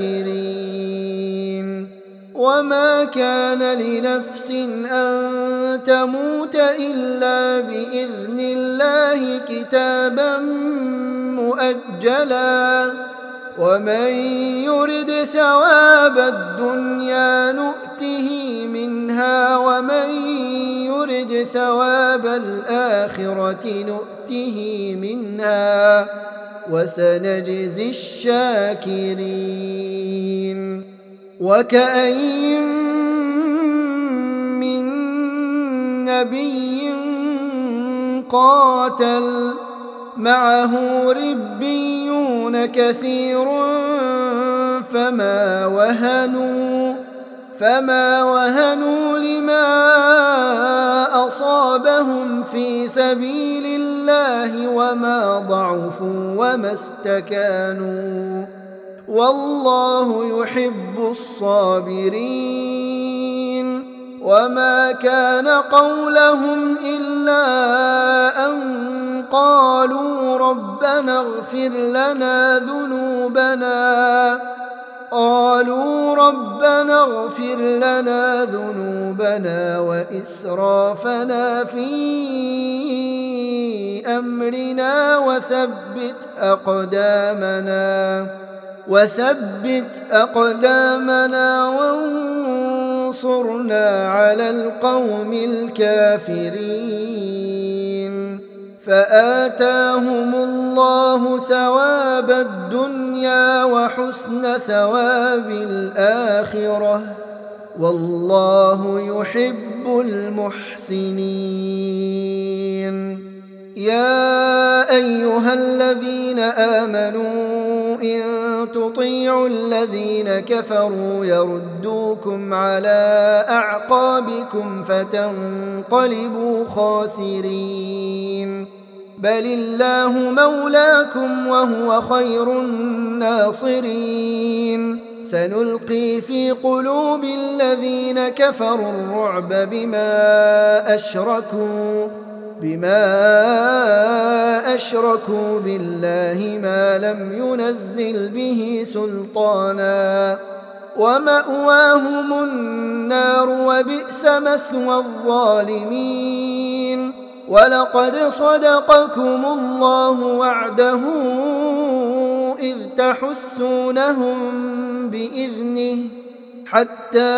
الشاكرين وما كان لنفس أن تموت إلا بإذن الله كتابا مؤجلا ومن يرد ثواب الدنيا نؤته منها ومن يرد ثواب الآخرة نؤته منها وسنجزي الشاكرين وكأين من نبي قاتل معه ربيون كثير فما وهنوا لما أصابهم في سبيل الله وما ضعفوا وما استكانوا والله يحب الصابرين وما كان قولهم إلا أن قالوا ربنا اغفر لنا ذنوبنا وإسرافنا في أمرنا وثبت أقدامنا وانصرنا على القوم الكافرين فآتاهم الله ثواب الدنيا وحسن ثواب الآخرة والله يحب المحسنين يا أيها الذين آمنوا إن تطيعوا الذين كفروا يردوكم على أعقابكم فتنقلبوا خاسرين بل الله مولاكم وهو خير الناصرين سنلقي في قلوب الذين كفروا الرعب بما أشركوا بالله ما لم ينزل به سلطانا ومأواهم النار وبئس مثوى الظالمين ولقد صدقكم الله وعده إذ تحسونهم بإذنه حتى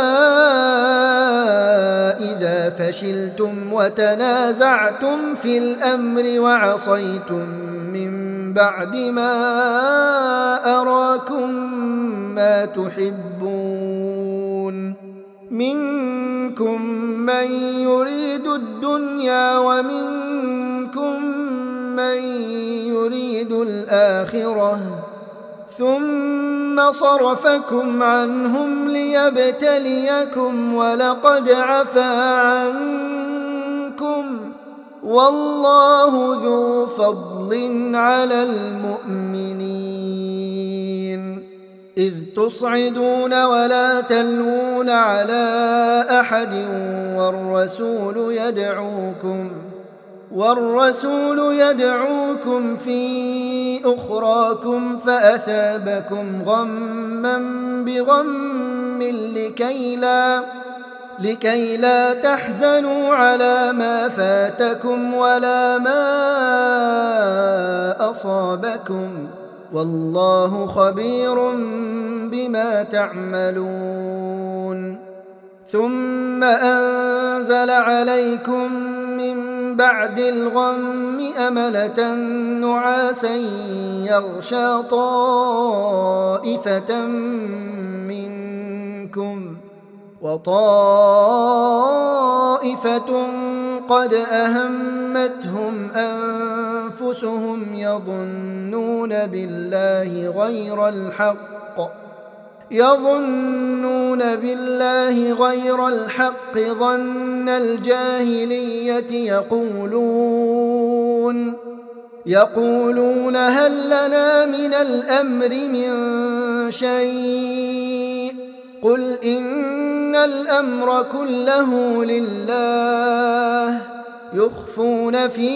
إذا فشلتم وتنازعتم في الأمر وعصيتم من بعد ما أراكم ما تحبون منكم من يريد الدنيا ومنكم من يريد الآخرة ثم صرفكم عنهم ليبتليكم ولقد عفا عنكم والله ذو فضل على المؤمنين إذ تصعدون ولا تلوون على أحد والرسول يدعوكم في أخراكم فأثابكم غما بغم لكي لا تحزنوا على ما فاتكم ولا ما أصابكم والله خبير بما تعملون ثم أنزل عليكم من بعد الغم أمنة نعاسا يغشى طائفة منكم وطائفة قد أهمتهم أنفسهم يظنون بالله غير الحق ظن الجاهلية يقولون هل لنا من الأمر من شيء قل إن الأمر كله لله يخفون في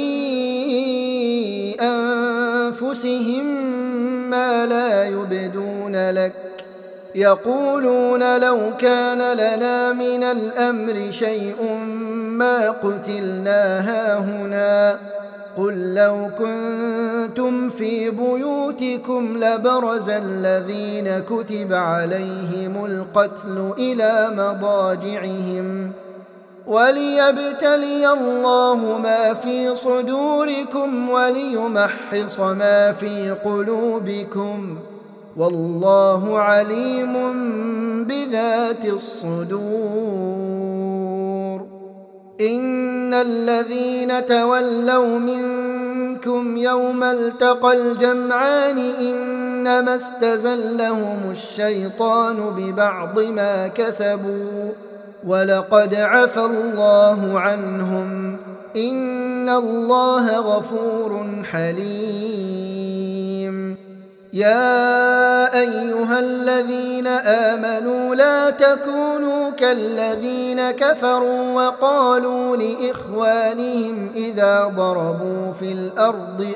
أنفسهم ما لا يبدون لك يقولون لو كان لنا من الأمر شيء ما قتلنا هاهنا قل لو كنتم في بيوتكم لبرز الذين كتب عليهم القتل إلى مضاجعهم وليبتلي الله ما في صدوركم وليمحص ما في قلوبكم والله عليم بذات الصدور. إن الذين تولوا منكم يوم التقى الجمعان إنما استزلهم الشيطان ببعض ما كسبوا ولقد عفى الله عنهم إن الله غفور حليم. يا أيها الذين آمنوا لا تكونوا كالذين كفروا وقالوا لإخوانهم إذا ضربوا في الأرض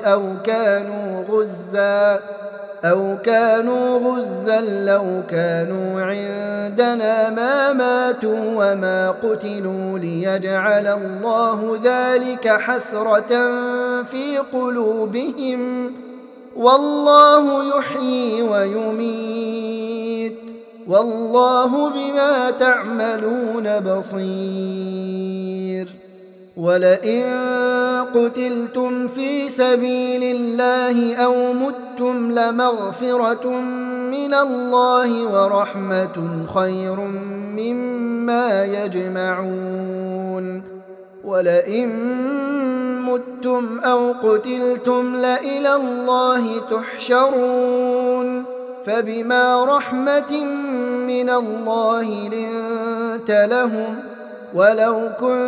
أو كانوا غزا لو كانوا عندنا ما ماتوا وما قتلوا ليجعل الله ذلك حسرة في قلوبهم والله يحيي ويميت والله بما تعملون بصير. ولئن قتلتم في سبيل الله أو متم لمغفرة من الله ورحمة خير مما يجمعون. ولئن متم أو قتلتم لإلى الله تحشرون فبما رحمة من الله لنت لهم ولو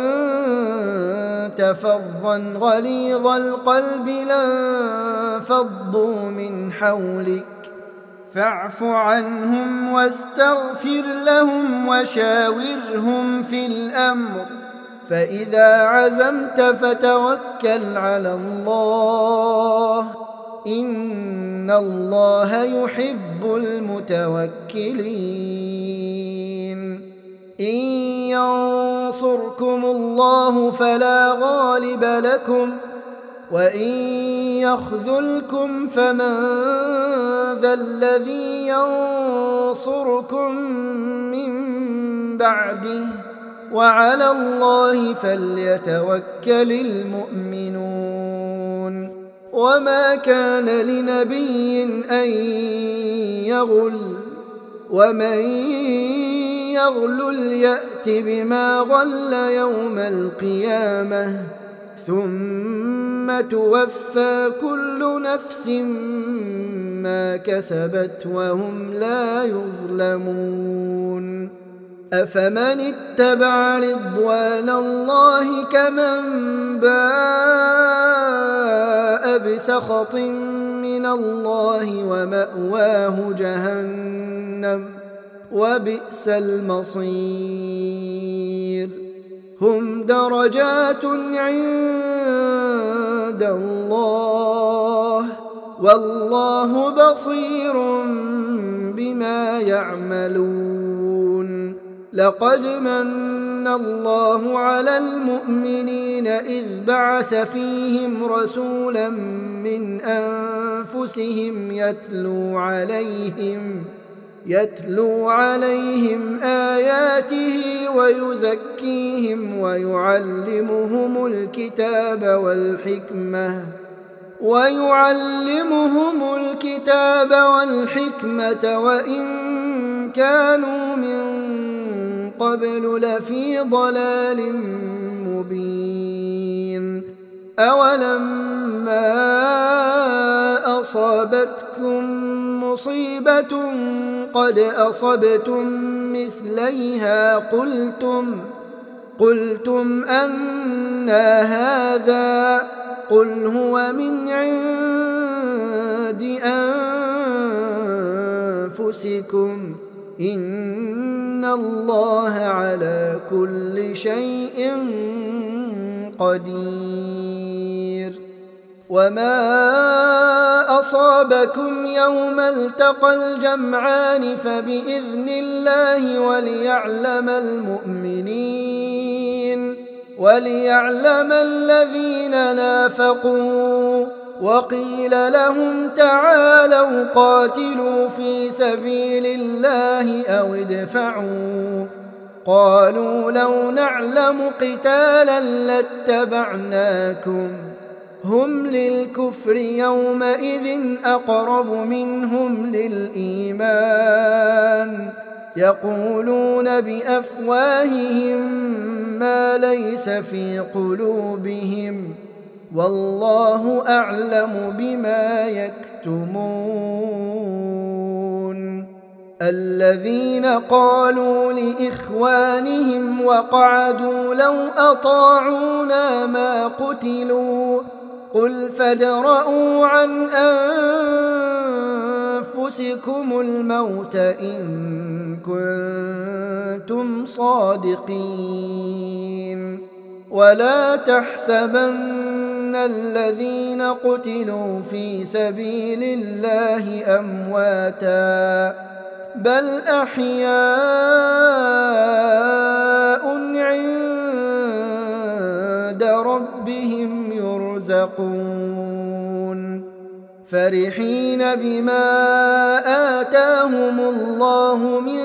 كنت فظا غليظ القلب لانفضوا من حولك فاعف عنهم واستغفر لهم وشاورهم في الأمر فإذا عزمت فتوكل على الله إن الله يحب المتوكلين. إن ينصركم الله فلا غالب لكم وإن يخذلكم فمن ذا الذي ينصركم من بعده وعلى الله فليتوكل المؤمنون. وما كان لنبي أن يغل ومن يغل يأت بما غل يوم القيامة ثم توفى كل نفس ما كسبت وهم لا يظلمون. أفمن اتبع رضوان الله كمن باء بسخط من الله ومأواه جهنم وبئس المصير. هم درجات عند الله والله بصير بما يعملون. لقد من الله على المؤمنين إذ بعث فيهم رسولا من أنفسهم يتلو عليهم آياته ويزكيهم ويعلمهم الكتاب والحكمة وإن كانوا من قبل لفي ضلال مبين. أولما أصابتكم مصيبة قد أصبتم مثليها قلتم أنى هذا قل هو من عند أنفسكم إن الله على كل شيء قدير. وما أصابكم يوم التقى الجمعان فبإذن الله وليعلم المؤمنين. وليعلم الذين نافقوا وقيل لهم تعالوا قاتلوا في سبيل الله أو ادفعوا قالوا لو نعلم قتالا لاتبعناكم هم للكفر يومئذ أقرب منهم للإيمان يقولون بأفواههم ما ليس في قلوبهم والله أعلم بما يكتمون الذين قالوا لإخوانهم وقعدوا لو أطاعونا ما قتلوا قل فادرءوا عن أنفسكم الموت إن كنتم صادقين ولا تحسبن الذين قتلوا في سبيل الله أمواتا بل أحياء عند ربهم يرزقون فرحين بما آتاهم الله من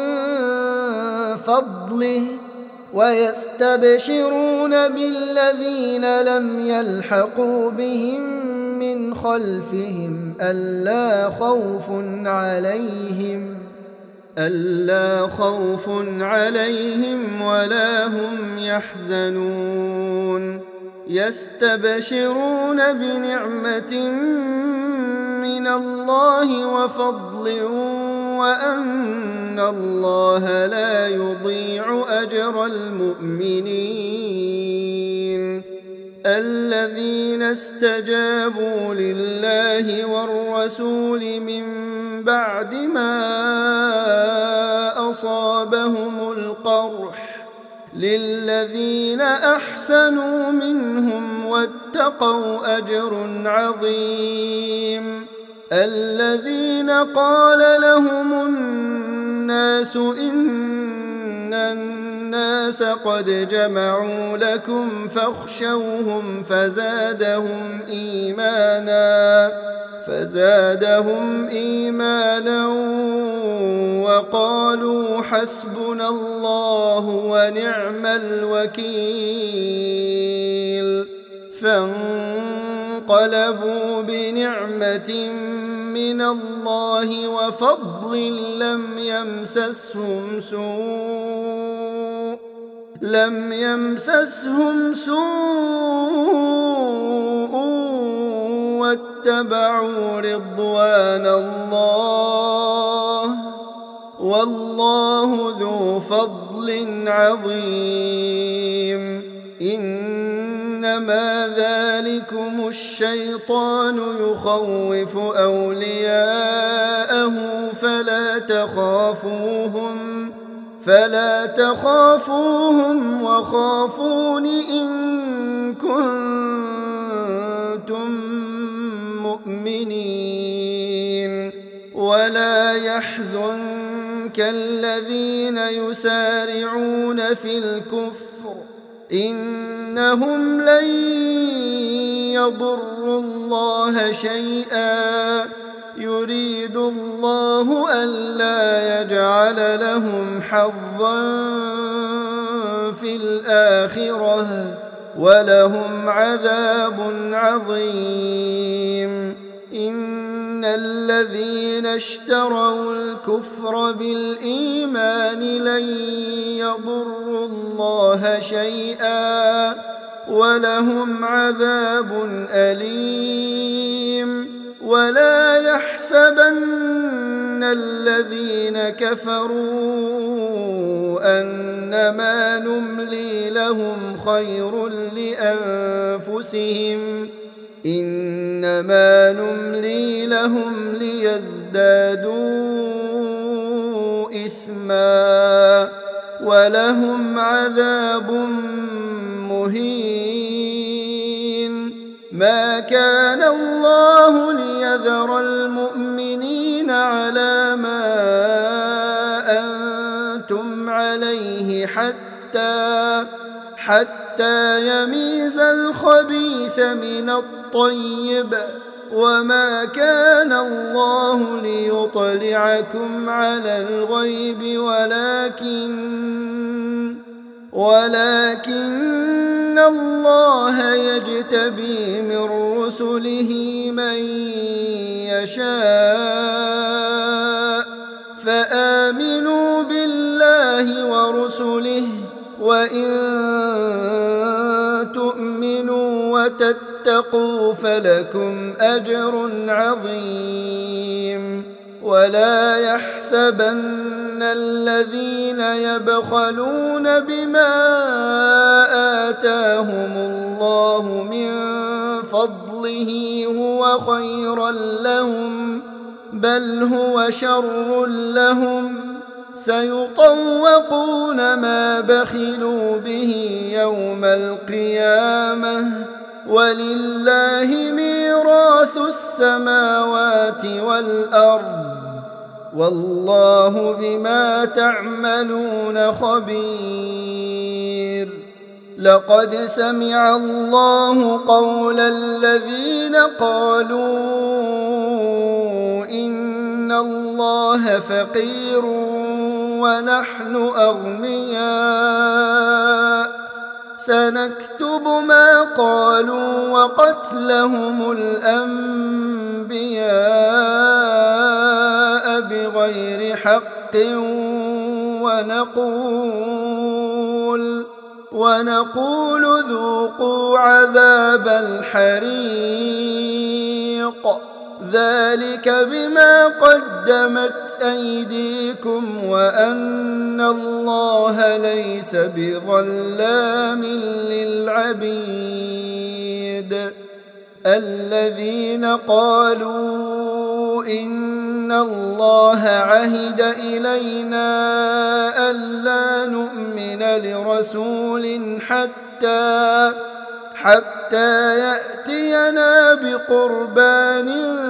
فضله ويستبشرون بالذين لم يلحقوا بهم من خلفهم ألا خوف عليهم ولا هم يحزنون يستبشرون بنعمة من الله وفضل وأن الله لا يضيع أجر المؤمنين الذين استجابوا لله والرسول من بعد ما أصابهم القرح للذين أحسنوا منهم واتقوا أجر عظيم الذين قال لهم الناس إن الناس قد جمعوا لكم فاخشوهم فزادهم إيمانا وقالوا حسبنا الله ونعم الوكيل فانقلبوا بنعمة من الله وفضل لم يمسسهم سوء واتبعوا رضوان الله والله ذو فضل عظيم إنما ذلكم الشيطان يخوف أولياءه فلا تخافوهم وخافون إن كنتم مؤمنين ولا يحزنك الذين يسارعون في الكفر إنهم لن يضروا الله شيئا يريد الله ألا يجعل لهم حظا في الآخرة ولهم عذاب عظيم إن الذين اشتروا الكفر بالإيمان لن يضروا الله شيئا ولهم عذاب أليم ولا يحسبن الذين كفروا أنما نملي لهم خير لأنفسهم إنما نملي لهم ليزدادوا إثما ولهم عذاب مهين ما كان الله ليذر المؤمنين على ما أنتم عليه حتى حتى يميز الخبيث من الطيب وما كان الله ليطلعكم على الغيب ولكن الله يجتبي من رسله من يشاء فآمنوا بالله ورسله وإن تؤمنوا وتتقوا فلكم أجر عظيم ولا يحسبن الذين يبخلون بما آتاهم الله من فضله هو خيرا لهم بل هو شر لهم سيطوقون ما بخلوا به يوم القيامة ولله ميراث السماوات والأرض والله بما تعملون خبير. لقد سمع الله قول الذين قالوا إن الله فقير ونحن أغنياء سنكتب ما قالوا وقتلهم الأنبياء بغير حق ونقول ذوقوا عذاب الحريق ذلك بما قدمت أيديكم وأن الله ليس بظلام للعبيد. الذين قالوا إن الله عهد إلينا ألا نؤمن لرسول حتى يأتينا بقربان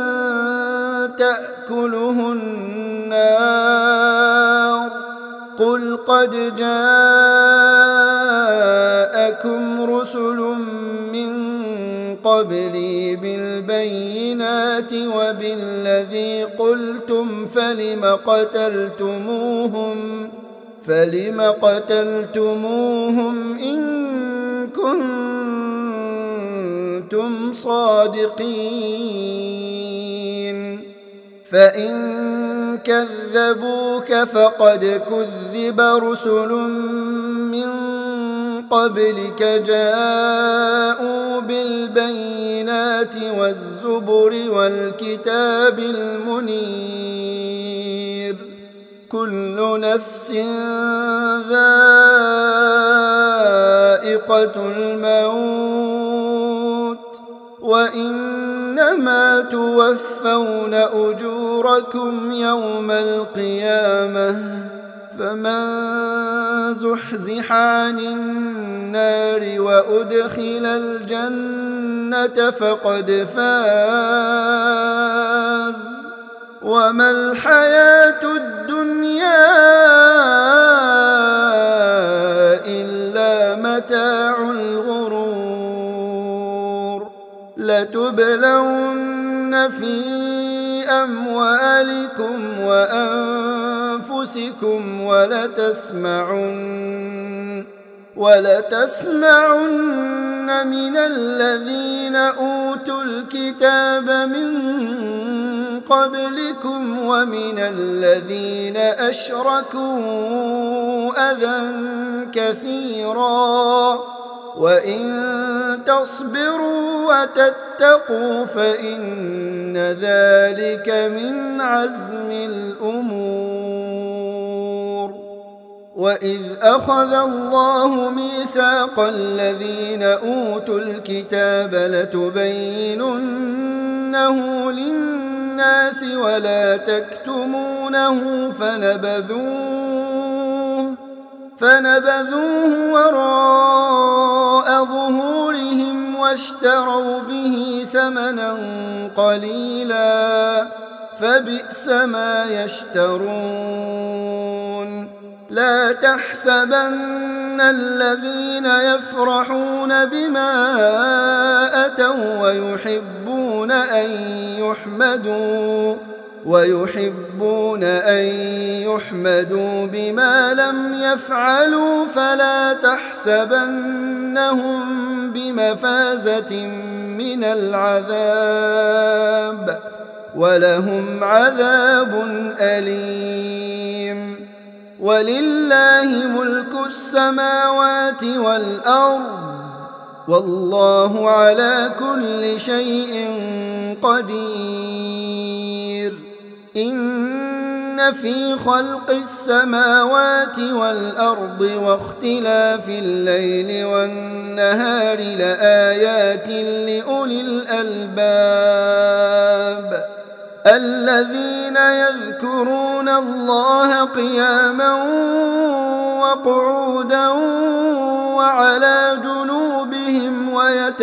تأكله النار قل قد جاءكم رسل من قبلي بالبينات وبالذي قلتم فلم قتلتموهم إن كنتم صادقين فإن كذبوك فقد كذب رسل من قبلك جاءوا بالبينات والزبر والكتاب المنير كل نفس ذائقة الموت وإنما توفون أجوركم يوم القيامة فمن زحزح عن النار وأدخل الجنة فقد فاز وما الحياة الدنيا إلا متاع الغرور لتبلون في أموالكم وأنفسكم ولتسمعن من الذين أوتوا الكتاب من قبلكم ومن الذين أشركوا أذى كثيرا وإن تصبروا وتتقوا فإن ذلك من عزم الأمور. وإذ أخذ الله ميثاق الذين أوتوا الكتاب لتبيننه للناس ولا تكتمونه فنبذوه وراء ظهورهم واشتروا به ثمنا قليلا فبئس ما يشترون. لا تحسبن الذين يفرحون بما أتوا ويحبون أن يحمدوا بما لم يفعلوا فلا تحسبنهم بمفازة من العذاب ولهم عذاب أليم. ولله ملك السماوات والأرض والله على كل شيء قدير. إن في خلق السماوات والأرض واختلاف الليل والنهار لآيات لأولي الألباب الذين يذكرون الله قياما وقعودا وعلى جنوبهم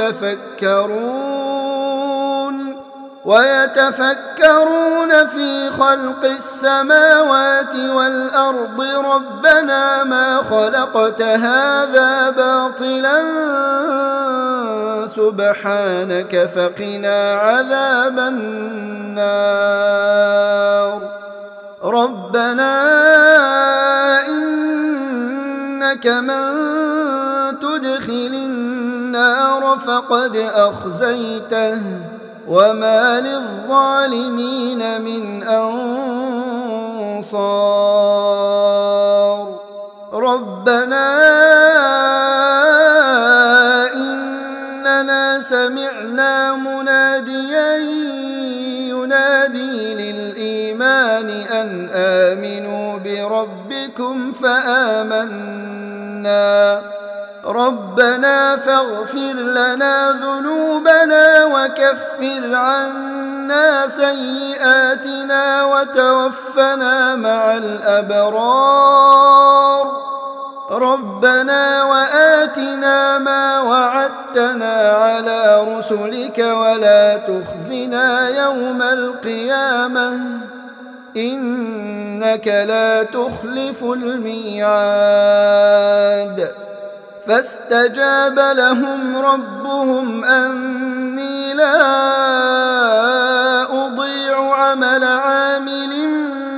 ويتفكرون في خلق السماوات والأرض ربنا ما خلقت هذا باطلا سبحانك فقنا عذاب النار. ربنا إنك من تدخل النار فقد أخزيته وما للظالمين من أنصار. ربنا إننا سمعنا مناديا ينادي للإيمان أن آمنوا بربكم فآمنا. ربنا فاغفر لنا ذنوبنا وكفر عنا سيئاتنا وتوفنا مع الأبرار. ربنا وآتنا ما وعدتنا على رسلك ولا تخزنا يوم القيامة إنك لا تخلف الميعاد. فاستجاب لهم ربهم أني لا أضيع عمل عامل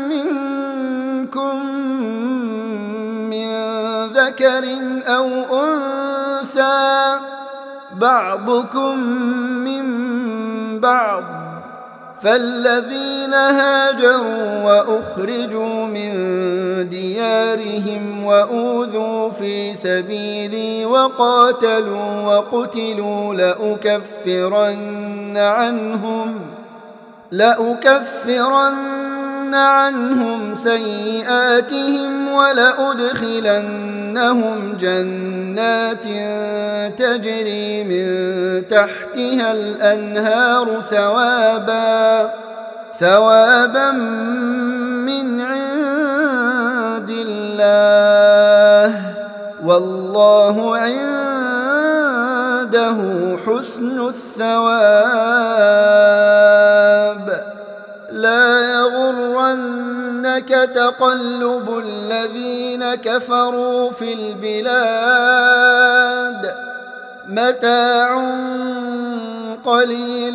منكم من ذكر أو أنثى بعضكم من بعض. فالذين هاجروا وأخرجوا من ديارهم وأوذوا في سبيلي وقاتلوا وقتلوا لأكفرن عنهم سيئاتهم ولأدخلنهم جنات تجري من تحتها الأنهار ثوابا من عند الله والله عنده حسن الثواب. لا يغرنك تقلب الذين كفروا في البلاد متاع قليل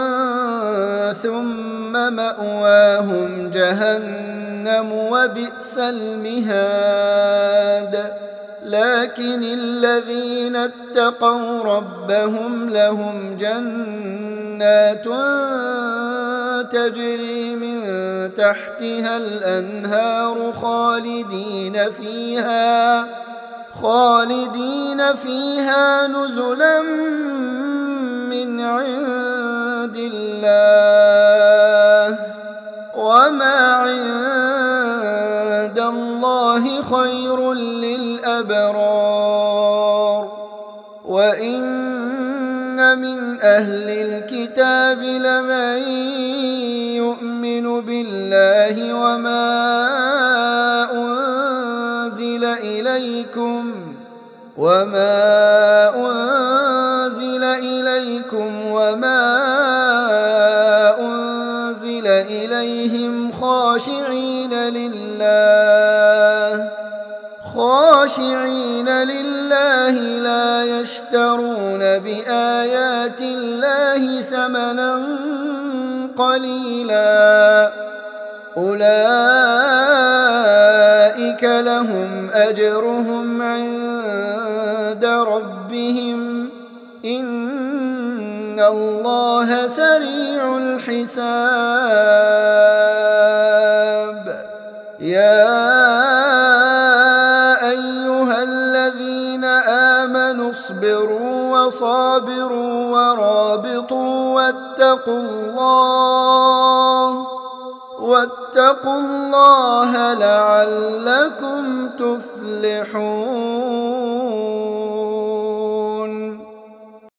ثم مأواهم جهنم وبئس المهاد. لكن الذين اتقوا ربهم لهم جنات تجري من تحتها الأنهار خالدين فيها نزلا من عند الله وما عند الله خير للأبرار. وإن من أهل الكتاب لمن يؤمن بالله وما أنزل إليكم وما أنزل إليهم خاشعين يشترون بآيات الله ثمنا قليلا أولئك لهم أجرهم عند ربهم إن الله سريع الحساب يا أيها الذين آمنوا اصبروا وصابروا ورابطوا واتقوا الله لعلكم تفلحون.